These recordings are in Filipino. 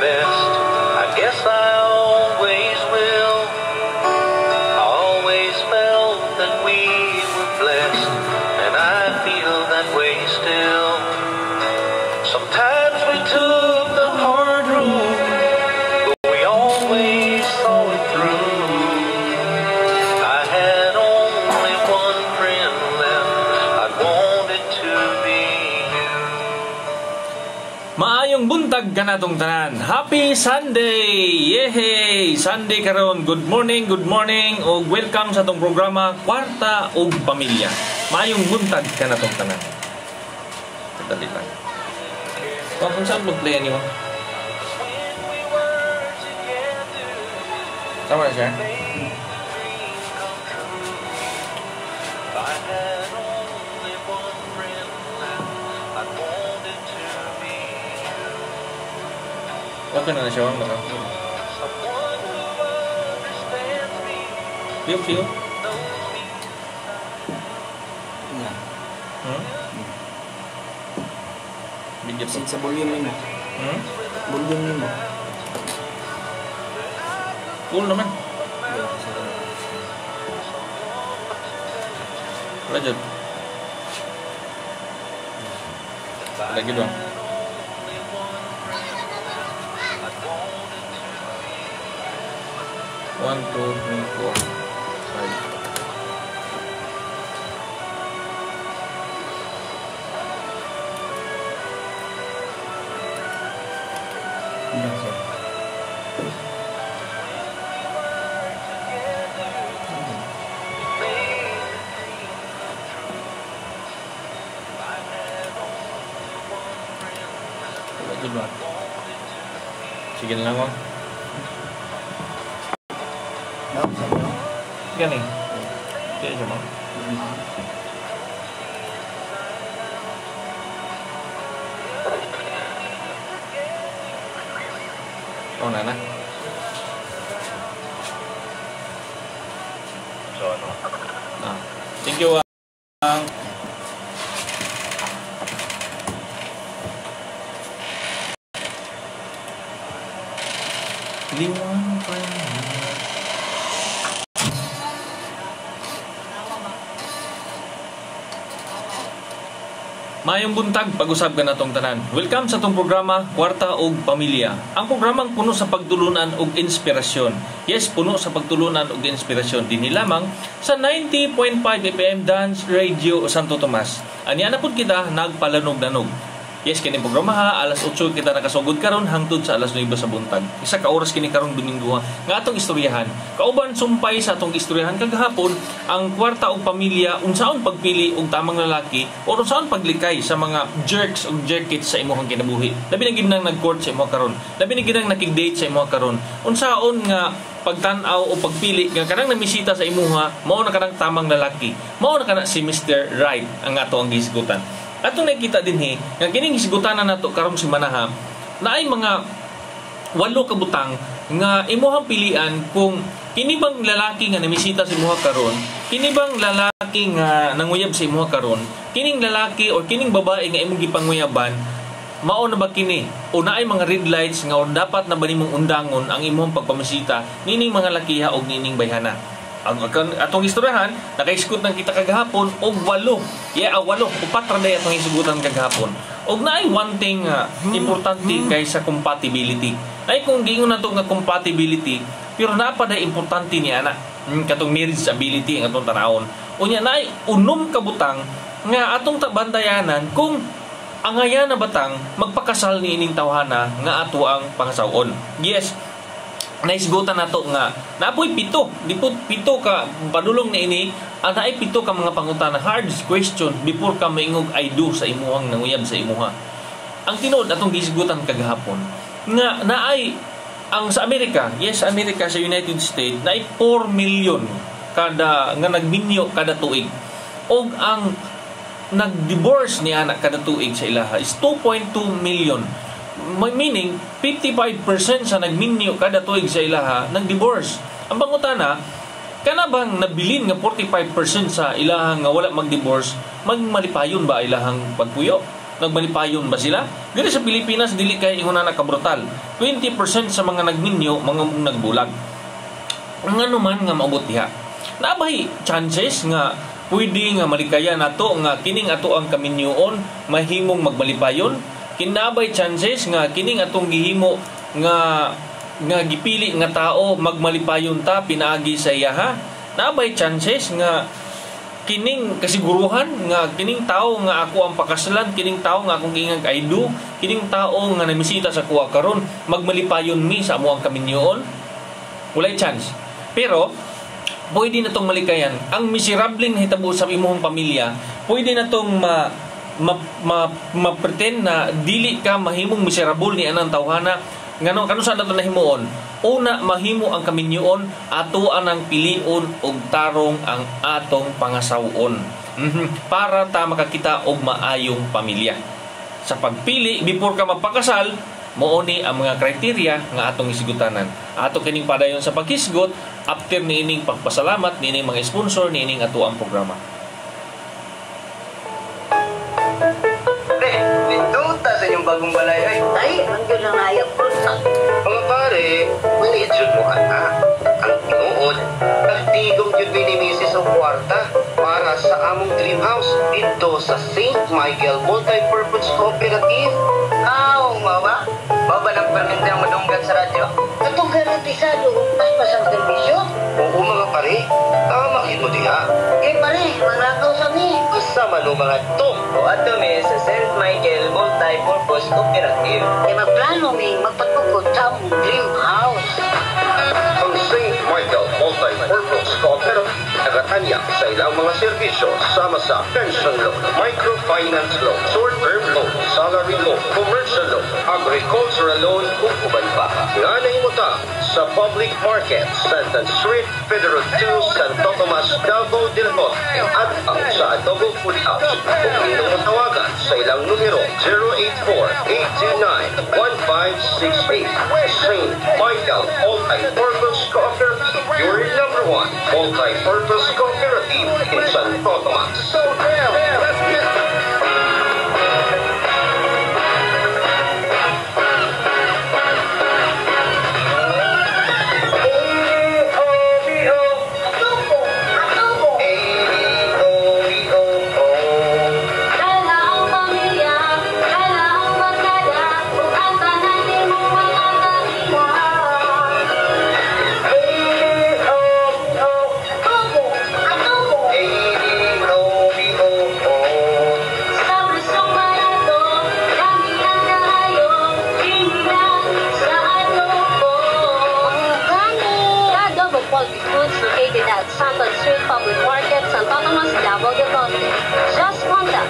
best. I guess I always will. I always felt that we were blessed, and I feel that way still. Sometimes we took the hard road, but we always saw it through. I had only one friend left, I wanted to be you. Maayong buntag kanatong tanan. Happy Sunday! Yehey! Sunday karon. Good morning o welcome sa atong programa Kwarta ug Pamilya. Maayong buntag kanatong tanan. Dali lang. Kung saan mag-play niyo? Tama na siya? Okay na siya. Feel? Bigyan pa. Sa volume mo. Volume mo. Cool naman. Wala dyan. Lagi doon. 1, 2, 3, 4, 5. Sige na lang ako. Gani. Sige siya mo. Na. So, ano? Thank you. Liwan pa Mayong buntag, pag-usab ka na tong tanan. Welcome sa tong programa, Kwarta ug Pamilya. Ang programang puno sa pagtulunan ug inspirasyon. Yes, puno sa pagtulunan ug inspirasyon. Dinhi lamang sa 90.5 FM Dance Radio Santo Tomas. Anya na pud kita nagpalanog-nanog. Yes, kini programa ha, alas 8 kita nakasugod karon hangtod sa alas 9 sa buntag. Isa ka oras kini karon Domingo nga atong istoryahan. Kauban sumpay sa atong istoryahan kagahapon ang Kwarta ug Pamilya unsaon pagpili og tamang lalaki o unsaon paglikay sa mga jerks ug jerkits sa imong kinabuhi. Labi na gid nang nag-court sa imong karon. Labi na gid nang nakig-date sa imong karon. Unsaon nga pagtan-aw o pagpili nga kanang namisita sa imuha mao na kanang tamang lalaki. Mao na kana si Mr. Right ang ato ang gisgutan. Atong nakita dinhi nga kining hisgutanan nato karon si Manaha naay mga 8 ka butang nga imuhang pilian kung kini bang lalaki nga namisita sa imuha karon, kini bang lalaki nga nanguyab sa imuha karon, kining lalaki o kining babae nga imong gipanguyaban mao na ba kini o naay mga red lights nga dapat na ba nimong undangon ang imong pagpamisita nining mga lakiha o nining bayhana. Ang atong istoryahan nakaisgot nang kita kagahapon og 8 upat ra day atong isgutan kagahapon og naay one thing importante kaysa compatibility ay kung giingon nato nga compatibility pero napaday importante ni ana katong marriage ability ang atong tanawon unya naay unom ka butang nga atong bantayanan kung angaya na batang magpakasal ni ining tawhana nga ato ang pangasawon. Yes, naisgutan nato nga napoy pito ka padulong na ini naay pito ka mga pangutana hard question before ka maingog I do sa imuhang nanguyab sa imuha. Ang tinuod atong gisgutan kagahapon nga naay ang sa Amerika, yes, Amerika sa United States naay 4 million kada nga nagminyo kada tuig og ang nag-divorce ni anak kada tuig sa ilaha is 2.2 million. Meaning 55% sa nagminyo kada tuig sa ilaha nag-divorce. Ang pangutana, kana bang nabilin nga 45% sa ilaha nga wala mag-divorce, magmalipayon ba ilahang pagpuyo? Nagmalipayon ba sila? Dili sa Pilipinas, dili kay ingon na kabrutal. 20% sa mga nagminyo, mga nagbulag. Ngano man nga maabot diha. Naabay chances nga pwede nga malikayan nato nga kining ato ang kaminyoon mahimong magmalipayon. Kinabay chances nga kining atong gihimo nga gipili nga tao magmalipayon ta pinaagi sa iya ha. Naabay chances nga kining kasiguruhan nga kining tao nga ako ang pakasalan, kining tao nga akong giingag kaidu, kining tao nga namisita sa kuha karon magmalipayon mi sa amo ang kaminyoon. Walay chance. Pero pwede na tong malikayan. Ang miserableng hitabo sa imong pamilya, pwede na tong ma-pretend na dili ka mahimong miserable ni anang tawhana. Ngano kanu sa nato nahimuon? Una mahimo ang kaminyoon, ato anang pilion og tarong ang atong pangasawon. Para ta makakita og maayong pamilya. Sa pagpili before ka magpakasal, mooni ang mga kriteria nga atong isigutanan. Ato kining padayon sa paghisgot after niining pagpasalamat niining mga sponsor niining ato ang programa. Sa inyong bagong balay ay ang lang ayap po. Mga pare, maliit yun mo ang tinuod. Nagtigong yun ni Mrs. o kwarta para sa among dream house dito sa St. Michael Multipurpose Cooperative. Mawa? Baba ng permintang madunggan sa radyo? Itong garantisado, pas ang servisyo? Oo mga pare, tama mo diha. Pare, manakaw sa mi. Kasama no mga ito. O ato mi sa St. Michael Multipurpose Cooperative. Magplano mi magpatugod sa among dream house. Ang St. Michael Multipurpose Cooperative nagatanya sa ilang mga serbisyo sama sa pension loan, microfinance loan, short-term loan, salary loan, commercial loan, agricultural loan ug uban pa. Nga nahimuta sa public market, Santan Street, Federal 2, Santo Tomas, Davao del Norte at ang sa Adobo Food House. Kung inyong matawagan sa ilang numero 084-829-1568. St. Michael Multipurpose Cooperative, your number one multi-purpose cooperative in Santo Tomas. Santan Street Public Market, Santo Tomas, Davao del Norte. Just contact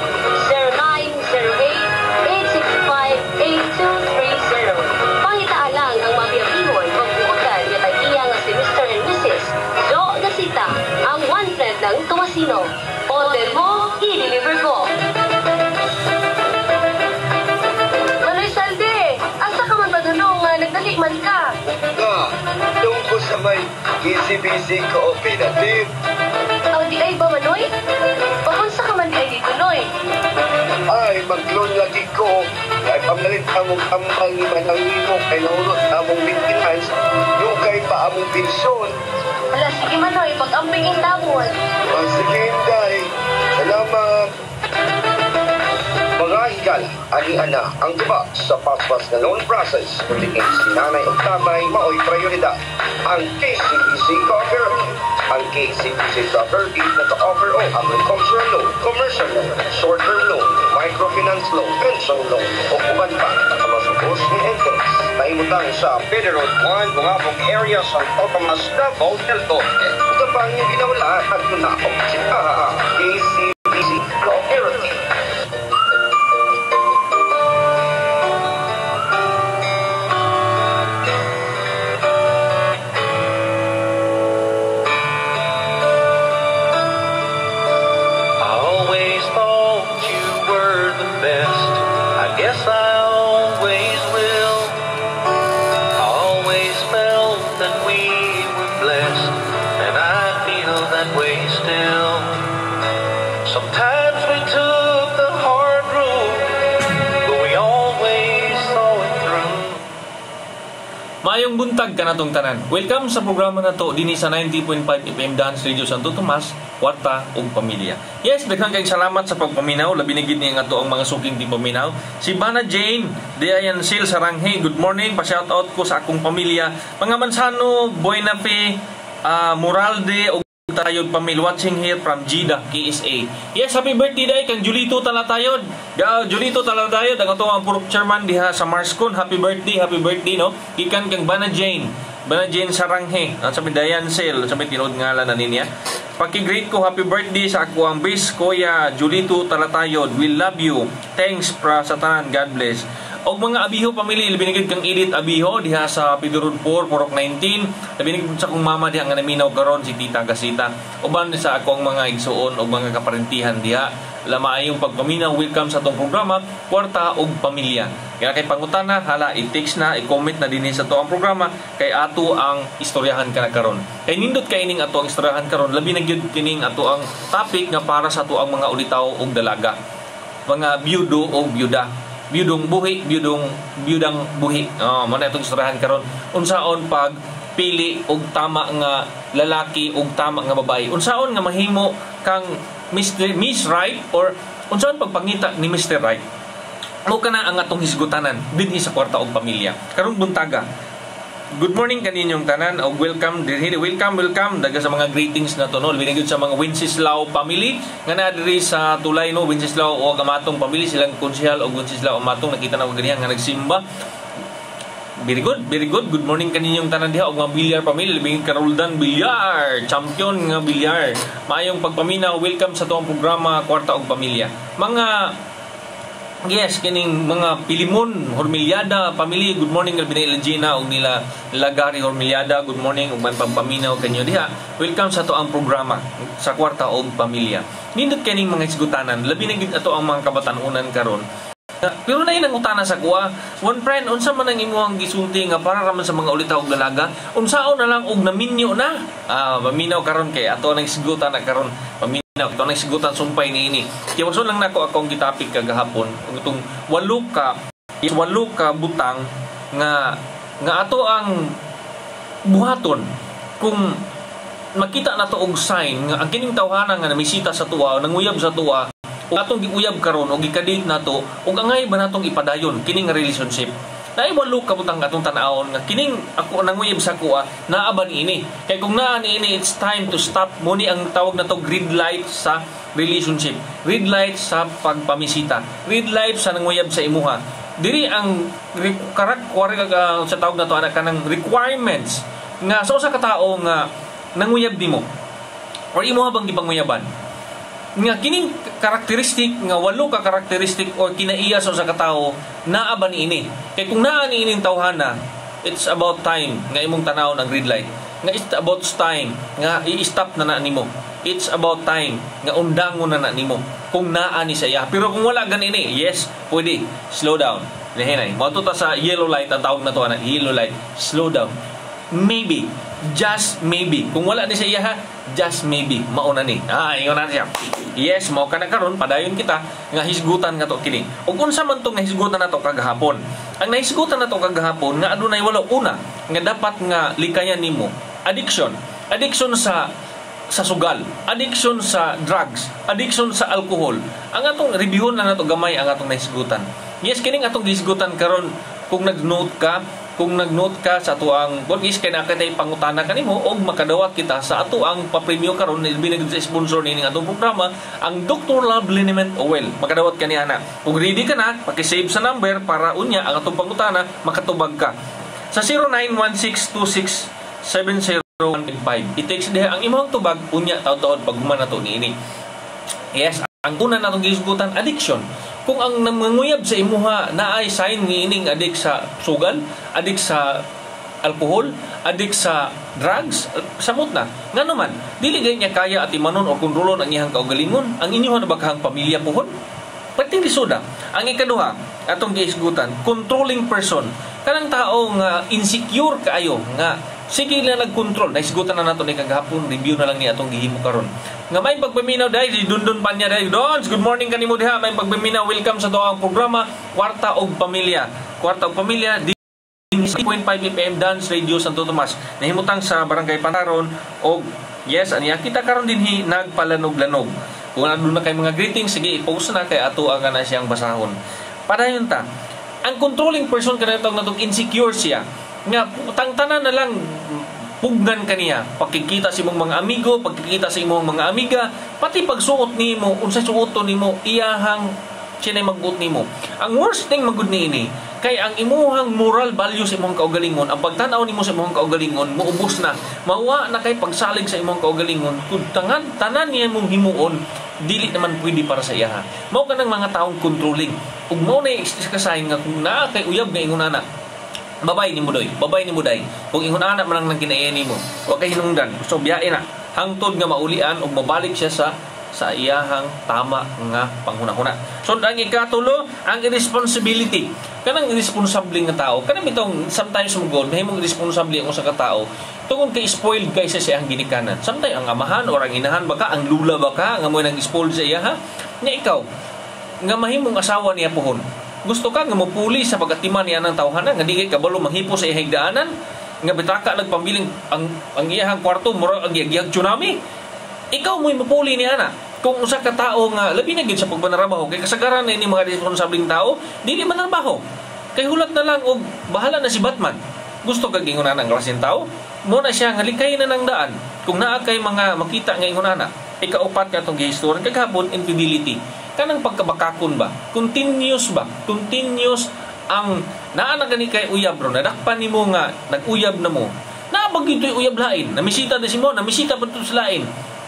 0908-865-8230. Pangitaan lang ang mabiyabihon o buutan niya tagiya nga si Mr. and Mrs. Jo Gasita, ang one friend ng Tomasino. Order mo, i-deliver ko. Manoy Salde, asa ka man ba dunong nagdali man ka? Tungkol sa may KCBC Cooperative. Ang di ay ba, Manoy? Pakunsa ka man di ay dito, Noy? Ay, mag-loan lagi ko. Ay, pamalit among tambal ni Manawimo kay naulot among maintenance. Yung kay pa among pensyon. Wala, sige, Manoy. Pag-amping yung tamon. Sige, Inday. Salamat. Mga higala, ani-ana, ang tuba sa paspas na loan process, kundi si nanay o tatay, mao'y prioridad. Ang KCBC Cooperative. Ang KCBC Cooperative nag-offer o agricultural loan, commercial loan, short-term loan, microfinance loan, pension loan, o kuban pa sa masubos ni interest. Naimutang sa Federal 1, Bungabong area sa Totomas, Davao del Norte. Ito pa ang ginawala at tunakot si KCBC Cooperative. Maayong buntag ka natong tanan. Welcome sa programa na to dinhi sa 90.5 FM Dance Radio Santo Tomas, Kwarta ug Pamilya. Yes, daghang kayong salamat sa pagpaminaw. Labi na gid ni nga to ang mga suking di paminaw. Si Bana Jane, Diayan Sil Saranghe, good morning. Pa-shout out ko sa akong pamilya. Mga Mansano, Buenafe, Moralde ug Talayod pamil watching here from Jeddah, KSA. Yes, happy birthday day kang Julito Talatayod. Julito Talatayod ang ato ang purok chairman diha sa Marscon. Happy birthday no. Gikan kang Bana Jane Saranghe. Sabi Dayan Sel, sabi tinod ngalan na niya. Paki-greet ko happy birthday sa ako ang bis Kuya Julito Talatayod. We love you. Thanks pra sa tanan. God bless. Og mga abiho pamilya, binigid kang Edith Abiho diha sa Pidurod 4, Purok 19. Binigid sa akong mama diha nga naminaw karon si Tita Gasita. Uban sa akong mga igsuon og mga kaparentihan diha. Lamaayong pagpaminaw, welcome sa tong programa Kwarta ug Pamilya. Kaya kay pangutana, hala i-text na, i-comment na dinhi sa to ang programa kay ato ang istoryahan kana karon. Kay nindot kay ning ato ang istoryahan karon, labi na gyud kining ato ang topic nga para sa to ang mga ulitaw ug dalaga. Mga byudo ug byuda. Biyudong buhi, biyudang buhi. Mo na itong istoryahan karon. Unsaon pag pili og tama nga lalaki og tama nga babae. Unsaon nga mahimo kang Miss Right or unsaon pagpangita ni Mr. Right. Mo kana ang atong hisgutanan dinhi sa Kwarta ug Pamilya. Karong buntaga. Good morning kaninyong tanan o welcome daga sa mga greetings na to no binigod sa mga Wenceslao family nga na diri sa tulay no Wenceslao o Amatong family silang konsehal o Wenceslao Amatong nakita na ko ganiya nga nagsimba. Very good. Good morning kaninyong tanan diha og mga Bilyar family libing Caroldan Bilyar, champion nga bilyar. Maayong pagpaminaw, welcome sa tuong programa Kwarta ug Pamilya. Mga yes, kining mga Pilimon, Hormilyada, family, good morning kay Binay Gina ug nila Lagari Hormilyada, good morning ug man pagpaminaw kanyo diha. Welcome sa to ang programa sa Kwarta ug Pamilya. Nindot kining mga isgutanan, labi na gid ato ang mga kabatan-unan karon. Pero na ang utana sa kuha, one friend, unsa man ang imuhang gisulti nga para raman sa mga ulitaw og dalaga, unsaon na lang og naminyo na. Paminaw karon kay ato nang isgutan na karon. Ito nang sigutan sumpay ni ini. Kaya masun lang nako akong gitapik kagahapon itong 8 ka butang nga ato ang buhaton kung makita nato og sign nga ang kining tawhana nga namisita sa tuwa nanguyab sa tuwa o atong giuyab karon o gikadate nato ug angay ba natong ipadayon kining relationship. Naay 8 ka butang atong tan-awon nga kining ako nanguyab sa kuha naa ba niini. Kay kung naa niini it's time to stop. Muni ang tawag na to green light sa relationship. Red light sa pagpamisita. Red light sa nanguyab sa imuha. Diri ang sa tawag na to anak kanang requirements nga sa usa ka tawo nga nanguyab nimo or imuha bang gipanguyaban. Nga kining karakteristik nga 8 ka karakteristik o kinaiya sa usa ka tawo naa ba niini. Kay kung naa niining tawhana, it's about time nga imong tanawon ang red light. Nga it's about time nga i-stop na nimo. It's about time nga undangon na nimo kung naa ni sa iya. Pero kung wala ganini, yes, pwede slow down. Lehinay, mo ta sa yellow light ang tawag na to ana, yellow light. Slow down. Maybe, just maybe. Kung wala ni sa iya ha, just maybe mauna ni. Ingon na siya. Yes, mao kana karon padayon kita nga hisgutan nga to kini. Ug unsa man tong nahisgutan nato kagahapon? Ang nahisgutan nato kagahapon nga adunay walo una nga dapat nga likayan nimo. Addiction sa sugal, addiction sa drugs, addiction sa alcohol. Ang atong reviewon lang nato gamay ang atong nahisgutan. Yes, kining atong hisgutan karon kung nag-note ka sa ato ang is kay nakatay pangutana kanimo og makadawat kita sa ato ang papremyo karon binigay sa sponsor nining atong programa ang Dr. Love Liniment Oil. Makadawat ka ni ana. Kung ready ka na, paki-save sa number para unya ang atong pangutana makatubag ka. Sa 0916267015. I-text diha ang imong tubag unya taud-taud pag human nato niini. Yes, ang una natong gisgutan addiction. Kung ang nangunguyab sa imuha na ay sign niining adik sa sugal, adik sa alcohol, adik sa drugs, samot na. Nga naman, dili niya kaya at imanon o kontrolon ang iyang kaugalingon, ang inyong nabaghang pamilya puhon. Pati lisoda. Ang ikaduha, atong giisgutan, controlling person. Kanang tao nga insecure kaayo, nga sige na nag-control. Naisgutan na nato ni kagahapon, review na lang ni atong gihimo karon. Nga may pagpaminaw dahil si Dundun pa niya dahil Dons, good morning kanimo diha. May pagpaminaw, welcome sa doang programa Kwarta og Pamilya. Kwarta og Pamilya 0.5 FM Dance Radio Santo Tomas nahimutang sa Barangay Panaron og yes aniya kita karon dinhi nagpalanog-lanog. Kung ano na kay mga greetings sige i-post na kay ato ang na siyang basahon. Padayon ta. Ang controlling person kanatong natong insecure siya nga tangtanan na lang pugnan kaniya pagkikita sa imong mga amigo, pagkikita sa imong mga amiga, pati pagsuot nimo unsay suoton nimo iyahang siya na mag-uot nimo. Ang worst thing magud niini kay ang imuhang moral values sa imong kaugalingon, ang pagtan-aw nimo sa imong kaugalingon muubos na. Mawa na kay pagsalig sa imong kaugalingon kun tanan niya mong himuon dili naman pwede para sa iya. Mao kanang mga taong controlling. Ug mao na kasahin nga kung naa kay uyab nga ingon ana. Babay ni mo day. Kung ingon ana man lang kinaiya nimo, wa kay hinungdan. So biyae na hangtod nga maulian ug mabalik siya sa iyahang tama nga panghuna-huna. So ang ikatulo, ang irresponsibility. Kanang irresponsible nga tao, kanang bitong sometimes mugod mahimong irresponsible ang usa ka tao tungod kay spoiled kay sa siyang ginikanan. Sometimes ang amahan or ang inahan baka, ang lula baka nga mo nang spoiled sa iya ha. Nya ikaw nga mahimong asawa niya pohon. Gusto ka nga mopuli sa pagatiman niya ng tawhana nga di kay kabalo manghipo sa iyang daanan nga bitaka nagpambiling ang iyahang kwarto mura ang giyag tsunami. Ikaw mo'y mapuli ni ana. Kung usa ka tao nga labi na gid sa pagbanarabaho kay kasagaran na ini mga responsabling tao, dili man trabaho. Kay hulat na lang og bahala na si Batman. Gusto kag ingon ana ang klaseng tao, mo na siya nga likay na nang daan. Kung naa kay mga makita nga ingon ana, ikaupat ka tong gihistorya kagahapon infidelity. Kanang pagkabakakon ba? Continuous ang naa na gani kay uyab ro nadakpan nimo nga nag-uyab na mo. Naabag ito'y uyab lain, namisita na si mo, namisita pa ito sa lain.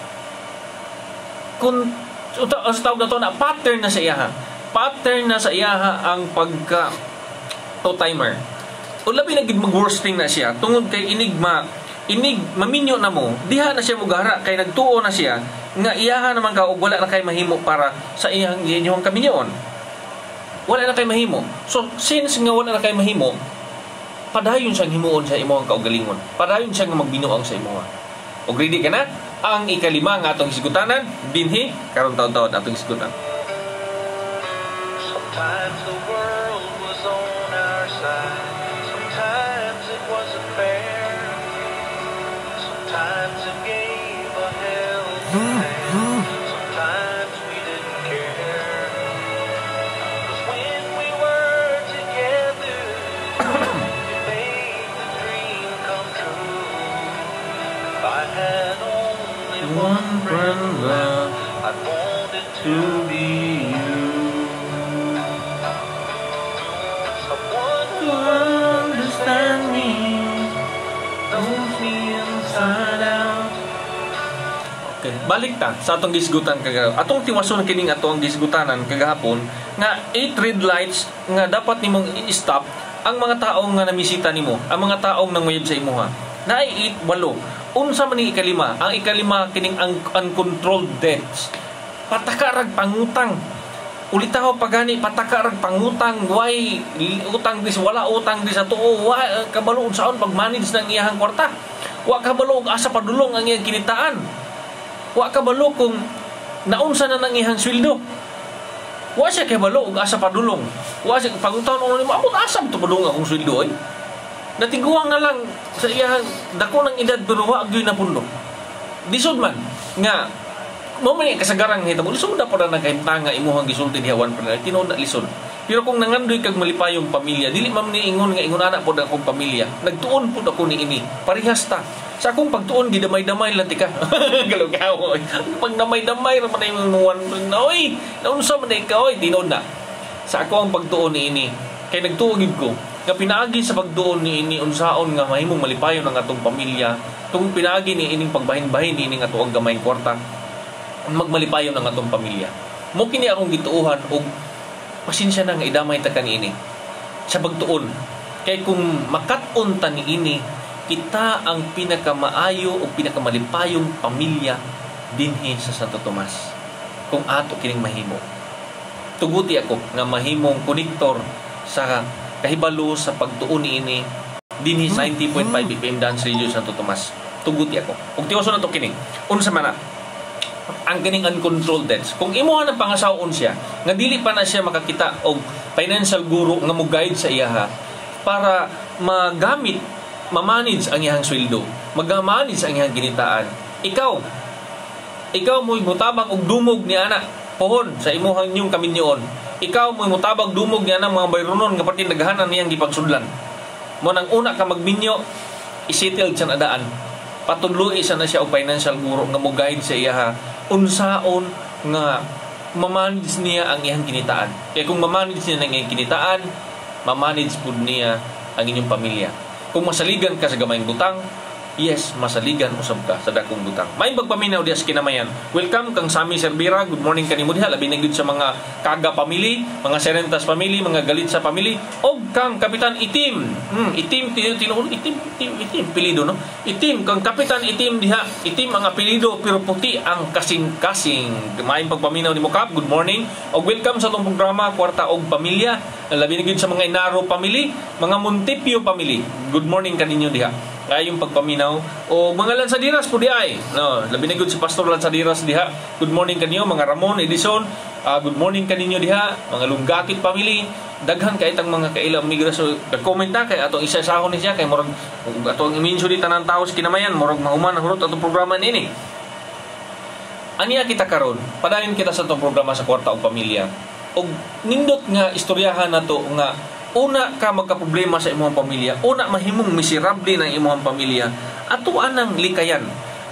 Kung sa tawag na to na pattern na sa iyaha ang pagka two-timer o labi na gid mag-worsting na siya tungod kay inig maminyo na mo diha na siya mugara kay nagtuo na siya nga iyaha naman ka og wala na kay mahimo para sa iyang kaminyoon, wala na kay mahimo. So since nga wala na kay mahimo, padayon siyang himuon sa imong kaugalingon, padayon siya nga magbinuang sa imo. Og ready ka na? Ang ikalima nga atong isgutanan dinhi karon taon-taon atong isgutan. Sometimes the world was on our side. Sometimes it wasn't fair. Sometimes it gave a helping hand. Sometimes we didn't care. 'Cause when we were together, it made the dream come true. If I had only one friend left, I wanted to be you. Someone who understand me, knows me inside out. Okay, balik ta sa atong gisgutan kagahapon. Atong tiwason kining atong gisgutanan kagahapon nga 8 red lights nga dapat nimong i-stop ang mga taong nga namisita nimo, ang mga taong nanguyab sa imuha. Naay 8 unsa man ni ikalima? Ang ikalima kining uncontrolled debts. Patakarag pangutang. Ulitaw pagani patakarag pangutang, why utang dis wala utang dis sa tuo, wa kabalo unsaon pagmanage ng iyahang kwarta. Wa kabalo og asa padulong ang iyang kinitaan. Wa kabalo kung naunsa na nang iyang sweldo. Wa siya kabalo og asa padulong. Wa siya pangutang uno nimo amot asam to padulong akong sweldo ay. Natiguang na lang sa iyang dako ng edad pero wa gyud na pundo. Disod man nga mo man kasagaran hitabo lisod na pud na kahimtanga imuhang gisulti diha wan pa tinuod na lisod. Pero kung nangandoy kag malipayong pamilya, dili man ni ingon nga ingon ana pod akong pamilya. Nagtuon pud ako niini. Parehas ta. Sa akong pagtuon gidamay-damay lang tika. Galugaw. Pag damay-damay ra man imong wan oy, naunsa man ikaw oy tinuod na. Sa ako ang pagtuon niini kay nagtuog ko nga pinaagi sa pagduon ni ini unsaon nga mahimong malipayon ang atong pamilya tung pinaagi ni ining pagbahin-bahin ni ining atong gamay kwarta magmalipayon ang atong pamilya. Mo kini akong gituuhan og pasensya na nga idamay ta kaniini sa pagtuon kay kung makat-on ta niini kita ang pinakamaayo o pinakamalipayong pamilya dinhi sa Santo Tomas kung ato kining mahimo. Tuguti ako nga mahimong konektor sa kahibalo sa pagtuon niini dinhi 90.5 BPM Dance Radio Santo Tomas. Tuguti ako. Ug tiwason nato kini. Unsa man na ang kining uncontrolled debts. Kung imuha ng pangasawon siya nga dili pa na siya makakita og financial guru nga mo guide sa iyaha, para mamanage ang iyang sweldo, mag-manage ang iyang ginitaan. Ikaw mo'y mutabang og dumog ni ana pohon sa imuhang inyong kaminyoon. Ikaw mo'y mutabang dumog ni ana mga bayronon nga pati naghanan niyang gipagsudlan. Mo nang una ka magminyo, isettle sa nadaan. Patudluy sa na siya og financial guro nga mo-guide sa iya unsaon nga mamanage niya ang iyang kinitaan. Kaya kung mamanage niya ang iyang kinitaan, mamanage pud niya ang inyong pamilya. Kung masaligan ka sa gamayng butang, yes, masaligan usab ka sa dakong butang. May pagpaminaw diha sa kinamayan. Welcome kang Sami Serbira. Good morning kanimo diha. Labi na gyud sa mga Kaga family, mga Serentas family, mga Galitsa family, og kang Kapitan Itim. Itim pilido no. Itim kang Kapitan Itim diha. Itim ang apelyido pero puti ang kasing-kasing. May pagpaminaw nimo Kap. Good morning. Og welcome sa tong programa Kwarta og Pamilya. Labi na gyud sa mga Inaro family, mga Montipio family. Good morning kaninyo diha. Yung pagpaminaw o mga Lansadiras po di ay no, labi na gud si Pastor Lansadiras diha. Good morning kanyo mga Ramon Edison. Good morning kaninyo diha mga Lunggakit family. Daghan kay itang mga kailang migrasyon comment na kay atong isa-isahon ni siya kay murag atong iminso di tanan tawo sa kinamayan murag mahuman hurot atong programa nini. Aniya kita karon padayon kita sa atong programa sa Kwarta og Pamilya og nindot nga istoryahan nato nga una ka magkaproblema sa imong pamilya, una mahimong miserable ng imong pamilya, ato anang likayan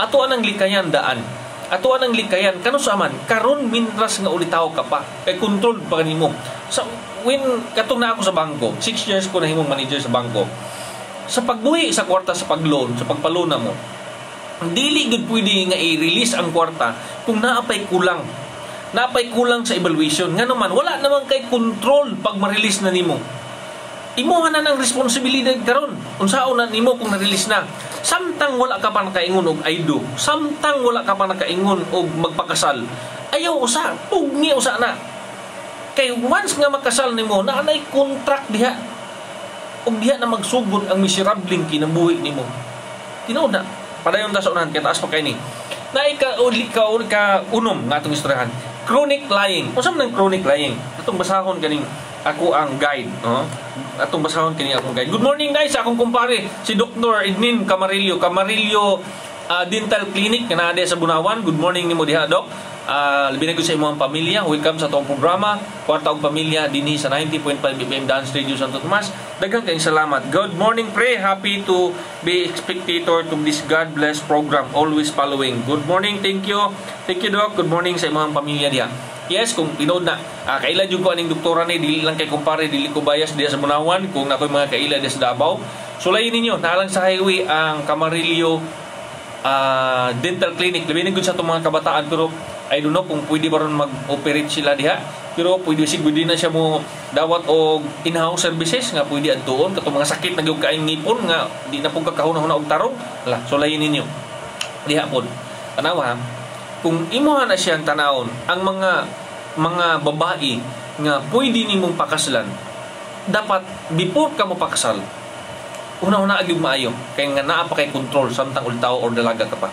daan, ato anang likayan kanusaman karon minras nga ulitaw ka pa kay control pa kanimo. Sa when katong na ako sa bangko, 6 years ko na himong manager sa bangko. Sa pagbuhi sa kwarta sa pagloan, sa pagpaluna mo, dili gud pwede nga i-release ang kwarta kung naapay kulang sa evaluation. Nga naman wala naman kay control pag ma-release na nimo. Imuha na ng responsibilidad karon. Unsaon na nimo kung na-release na. Samtang wala ka pa nakaingon og aydo, samtang wala ka pa nakaingon og magpakasal, ayaw usa, pugni usa na. Kay once nga makasal nimo, naanay contract diha. Og diha na magsugod ang miserableng kinabuhi nimo. Tinuod na. Padayon ta sa unahan kay taas pa kay ni. Naay ka unom nga atong istoryahan. Chronic lying. Unsa man ang chronic lying? Atong basahon kaning ako ang guide, no? Atong basahon kini akong guide. Good morning guys, akong kumpare si Dr. Ednin Camarillo Dental Clinic kana sa Bunawan. Good morning nimo diha, Doc. Labi na ko sa imong pamilya. Welcome sa tong programa Kwarta og Pamilya dinhi sa 90.5 FM Dance Radio Santo Tomas. Daghang kayong salamat. Good morning, pre. Happy to be spectator to this God bless program. Always following. Good morning. Thank you. Thank you, Doc. Good morning sa imong pamilya diha. Yes, kung tinood na kaila jud ko aning doktora ni dili lang kay kumpare, dili ko bias diha sa Bunawan kung nakoy mga kaila diha sa Davao. Sulayin ninyo nalang sa highway ang Camarillo Dental Clinic. Labi na gud sa itong mga kabataan pero I don't know kung pwede ba ron mag-operate sila diha. Pero pwede siguro din na siya mo dawat o in-house services nga pwede adtuon katong mga sakit na gyud kaayong ngipon nga di na pong kakahuna-huna og tarong. Sulayin ninyo diha pod. Tanawa kung imuha na siyang tanawon ang mga babae nga pwede nimong pakaslan, dapat before ka mo pakasal una-una agyud maayo kay nga naa pa kay control samtang ultaw or dalaga ka pa.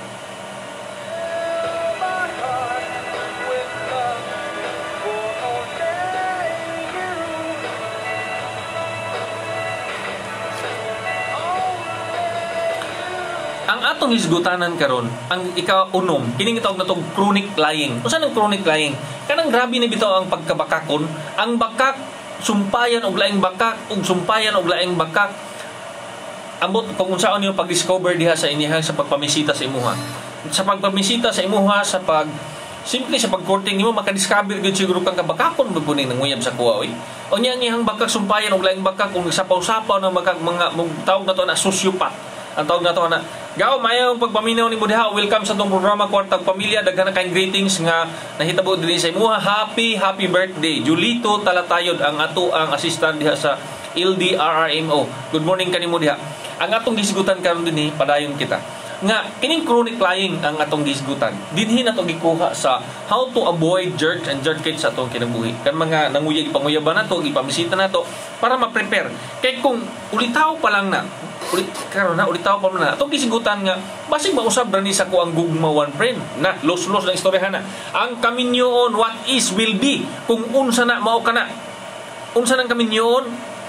Ang atong hisgutanan karon, ang ika-unom, kining gitawag natong chronic lying. Unsa nang chronic lying? Kanang grabe na bitaw ang pagkabakakon, ang bakak sumpayan og laing bakak ug sumpayan og laing bakak. Ambot kung unsaon niyo pag-discover diha sa inihang sa pagpamisita sa imuha. Sa pagpamisita sa imuha sa simple sa pag-courting nimo maka-discover gyud siguro kang kabakakon bubuning nanguyab sa kuwa oy. Unya ang ihang bakak sumpayan og laing bakak kung sapaw-sapaw ng mga tawag na to na sociopath. Ang tawag na to na gaw mayong pagpaminaw nimo diha. Welcome sa tong programa Kwarta og Pamilya. Daghan na kayong greetings nga nahitabo dinhi sa imuha. Happy birthday Julito Talatayod ang ato ang assistant diha sa LDRRMO. Good morning kanimo diha. Ang atong gisgutan karon dinhi padayon kita nga kining chronic lying ang atong gisgutan. Dinhi na to gikuha sa how to avoid jerks and jerkage sa atong kinabuhi. Kan mga nanguyab ipanguyaban nato, ipamisita nato para ma-prepare. Kay kung ulitaw pa lang na ulitaw pa na atong gisgutan nga basig mausab ra ni sa ko ang gugmawan friend na los na istoryahan na ang kaminyoon what is will be kung unsa na mao kana unsa nang kaminyoon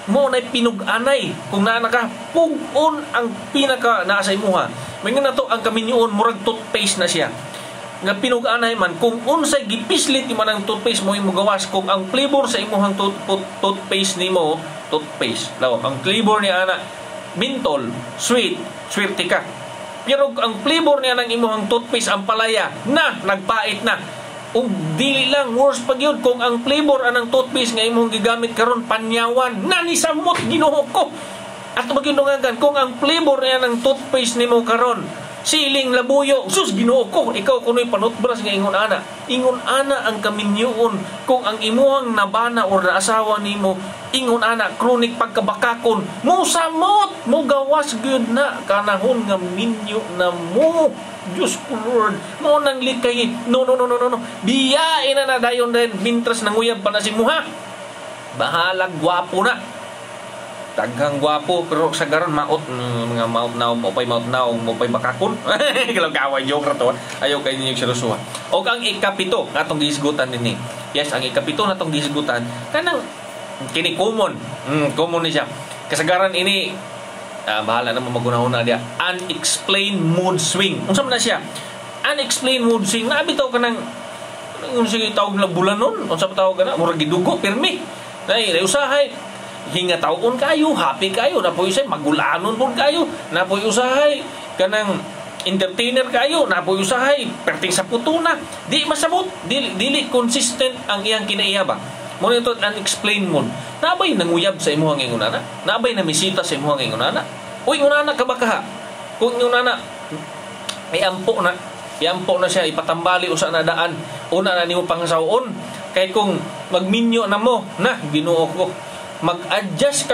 mo na pinug-anay kung naa ka pug-on ang pinaka naa sa imuha. May nga to ang kaminyoon murag toothpaste na siya. Nga pinug-anay man kung unsay gipislit man ang toothpaste mo imo gawas kung ang flavor sa imuhang toothpaste nimo, toothpaste. Law, ang flavor niya ana mentol, sweet, swerte ka. Pero ang flavor niya ng imuhang toothpaste ang palaya na nagpait na. Ug dili lang worse pag yun kung ang flavor anang toothpaste nga imong gigamit karon panyawan nanisamot Ginoo ko. At magindungan kung ang flavor niya ng toothpaste nimo karon siling labuyo, sus Ginoo ko, ikaw kunoy panutbras nga ingon ana. Ingon ana ang kaminyoon kung ang imuhang nabana or naasawa nimo ingon ana kronik pagkabakakon mo samot mo gawas gyud na kanahon nga minyo na mo. Diyos ko Lord, mo nang likay. No. Biyain na dayon din. Mintras nanguyab pa na si Muha. Bahalag gwapo na. Taghang gwapo. Pero sa garon, maot. Mga maot na, maupay bakakon. Kailang kaway, joke na to. Ayaw kayo ninyo sinusuha. O ang ikapito, natong gisgutan din eh. Yes, ang ikapito natong gisgutan. Kanang, kini common. Common ni siya. Kasagaran ini, bahala naman magunahuna dia. Unexplained mood swing. Unsa man na siya? Unexplained mood swing. Nabitaw ka ng unsa tawag na bulanon? Unsa pa tawag na? Murag gidugo pirmi. Nay, usahay. Hinga taon kayo, happy kayo. Napoy usay magulanon pud kayo. Napoy usahay kanang entertainer kayo. Napoy usahay perting sa putuna. Di masabot. Dili consistent ang iyang kinaiya ba? Mo nito unexplained mood. Nabay nanguyab sa imuhang ingunana? Nabay na misita sa imuhang ingunana? Uy, ingunana ka ba ka? Kung ingunana, iampo na siya, ipatambali o sa nadaan. Una na nimo pangasawon. Kaya kung magminyo na mo, na, Ginoo ko, mag-adjust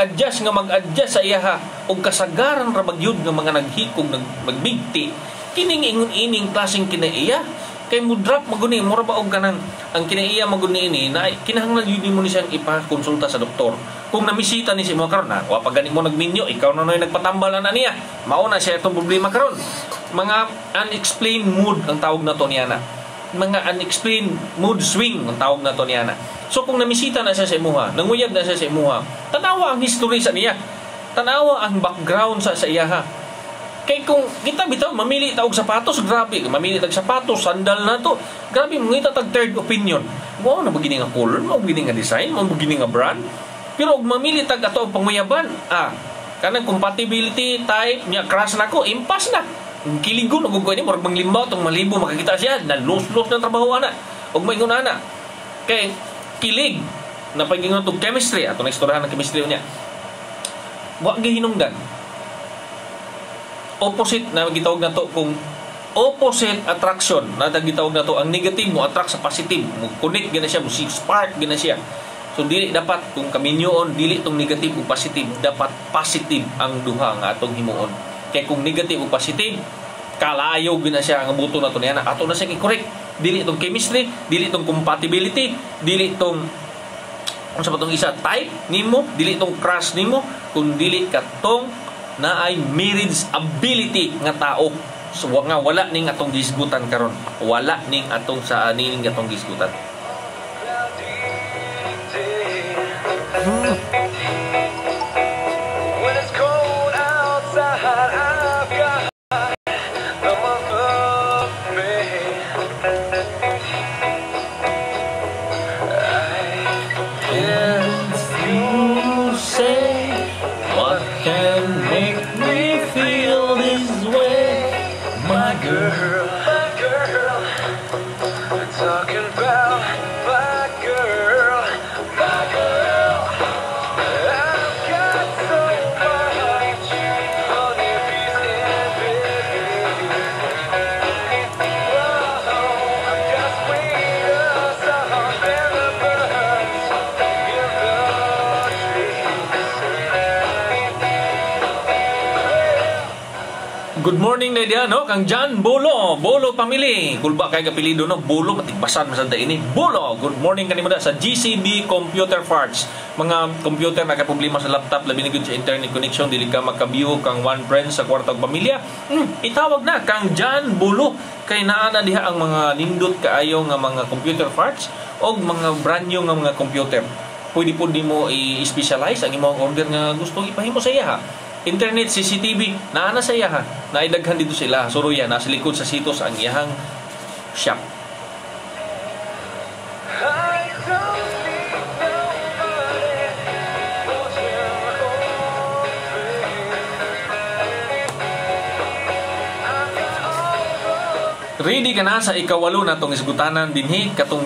sa iyaha. O kasagaran rabagyod ng mga naghikog, magbigti. Kining ingon-ining klaseng kinaiya. Kay mudrap maguni mura ba og kanang ang kinaiya maguni ini na kinahanglan yun mo ni siyang ipakonsulta sa doktor. Kung namisita ni si mo karon na wa pa gani mo nagminyo ikaw na noy nagpatambalan na niya. Mao na siya itong problema karon. Mga unexplained mood ang tawag na to niya na. Mga unexplained mood swing ang tawag na to niya na. So kung namisita na siya sa imuha, nanguyab na siya sa imuha, tanawa ang history sa niya. Tanawa ang background sa iya ha. Kay kung kita bitaw mamili ta og sapatos, grabe, mamili tag sapatos, sandal na to. Grabe mangita tag third opinion. Mo na begini nga color, mo begini nga design, mo begini nga brand. Pero og mamili tag ato ang panguyaban, kanang compatibility type nya crash nako, impas na. Kiligon og ni murag manglimbaw tong malibo makakita siya na los-los na trabaho ana. Og maingon ana. Kay kilig na pagingon tog chemistry, ato na istoryahan ng chemistry niya. Wa gihinungdan. Opposite na gitawag na to kung opposite attraction na gitawag na to ang negative mo attract sa positive mo connect gina siya mo si spark gina siya. So dili dapat kung kaminyoon dili tong negative o positive, dapat positive ang duha nga atong himuon. Kay kung negative o positive kalayo gina siya ang buto na to niya ato na siya i-correct. Dili tong chemistry, dili tong compatibility, dili tong unsa pa tong isa type nimo, dili tong crush nimo, kung dili ka tong na ay marriage ability nga tao. So nga wala ning atong gisgutan karon. Wala ning atong sa ning atong gisgutan. When it's cold outside, I've got the month of May. You say what can make me feel this way, my girl. My girl, talking about my girl, my girl. I've got so much honey bees and baby. Oh, I'm just waiting on the birds in the Good morning na diyan, no? Kang John Bolo family. Kulba kay kapilido no, Bolo matigbasan masanda ini. Bolo, good morning kanimo da sa GCB Computer Parts. Mga computer na problema sa laptop labi na gyud sa internet connection dili ka makabiyo kang one friend sa kwartang pamilya. Itawag na kang John Bolo kay naa na diha ang mga nindot kaayo nga mga computer parts og mga brand new nga mga computer. pwede po nimo i-specialize ang imong order nga gusto ipahimo sa iya ha. Internet, CCTV, naa na sa iya ha. Naidaghan dito sila. Suruya, nasa likod sa sitos ang iyang shop. Ready ka na sa ikawalo na itong isgutanan dinhi katong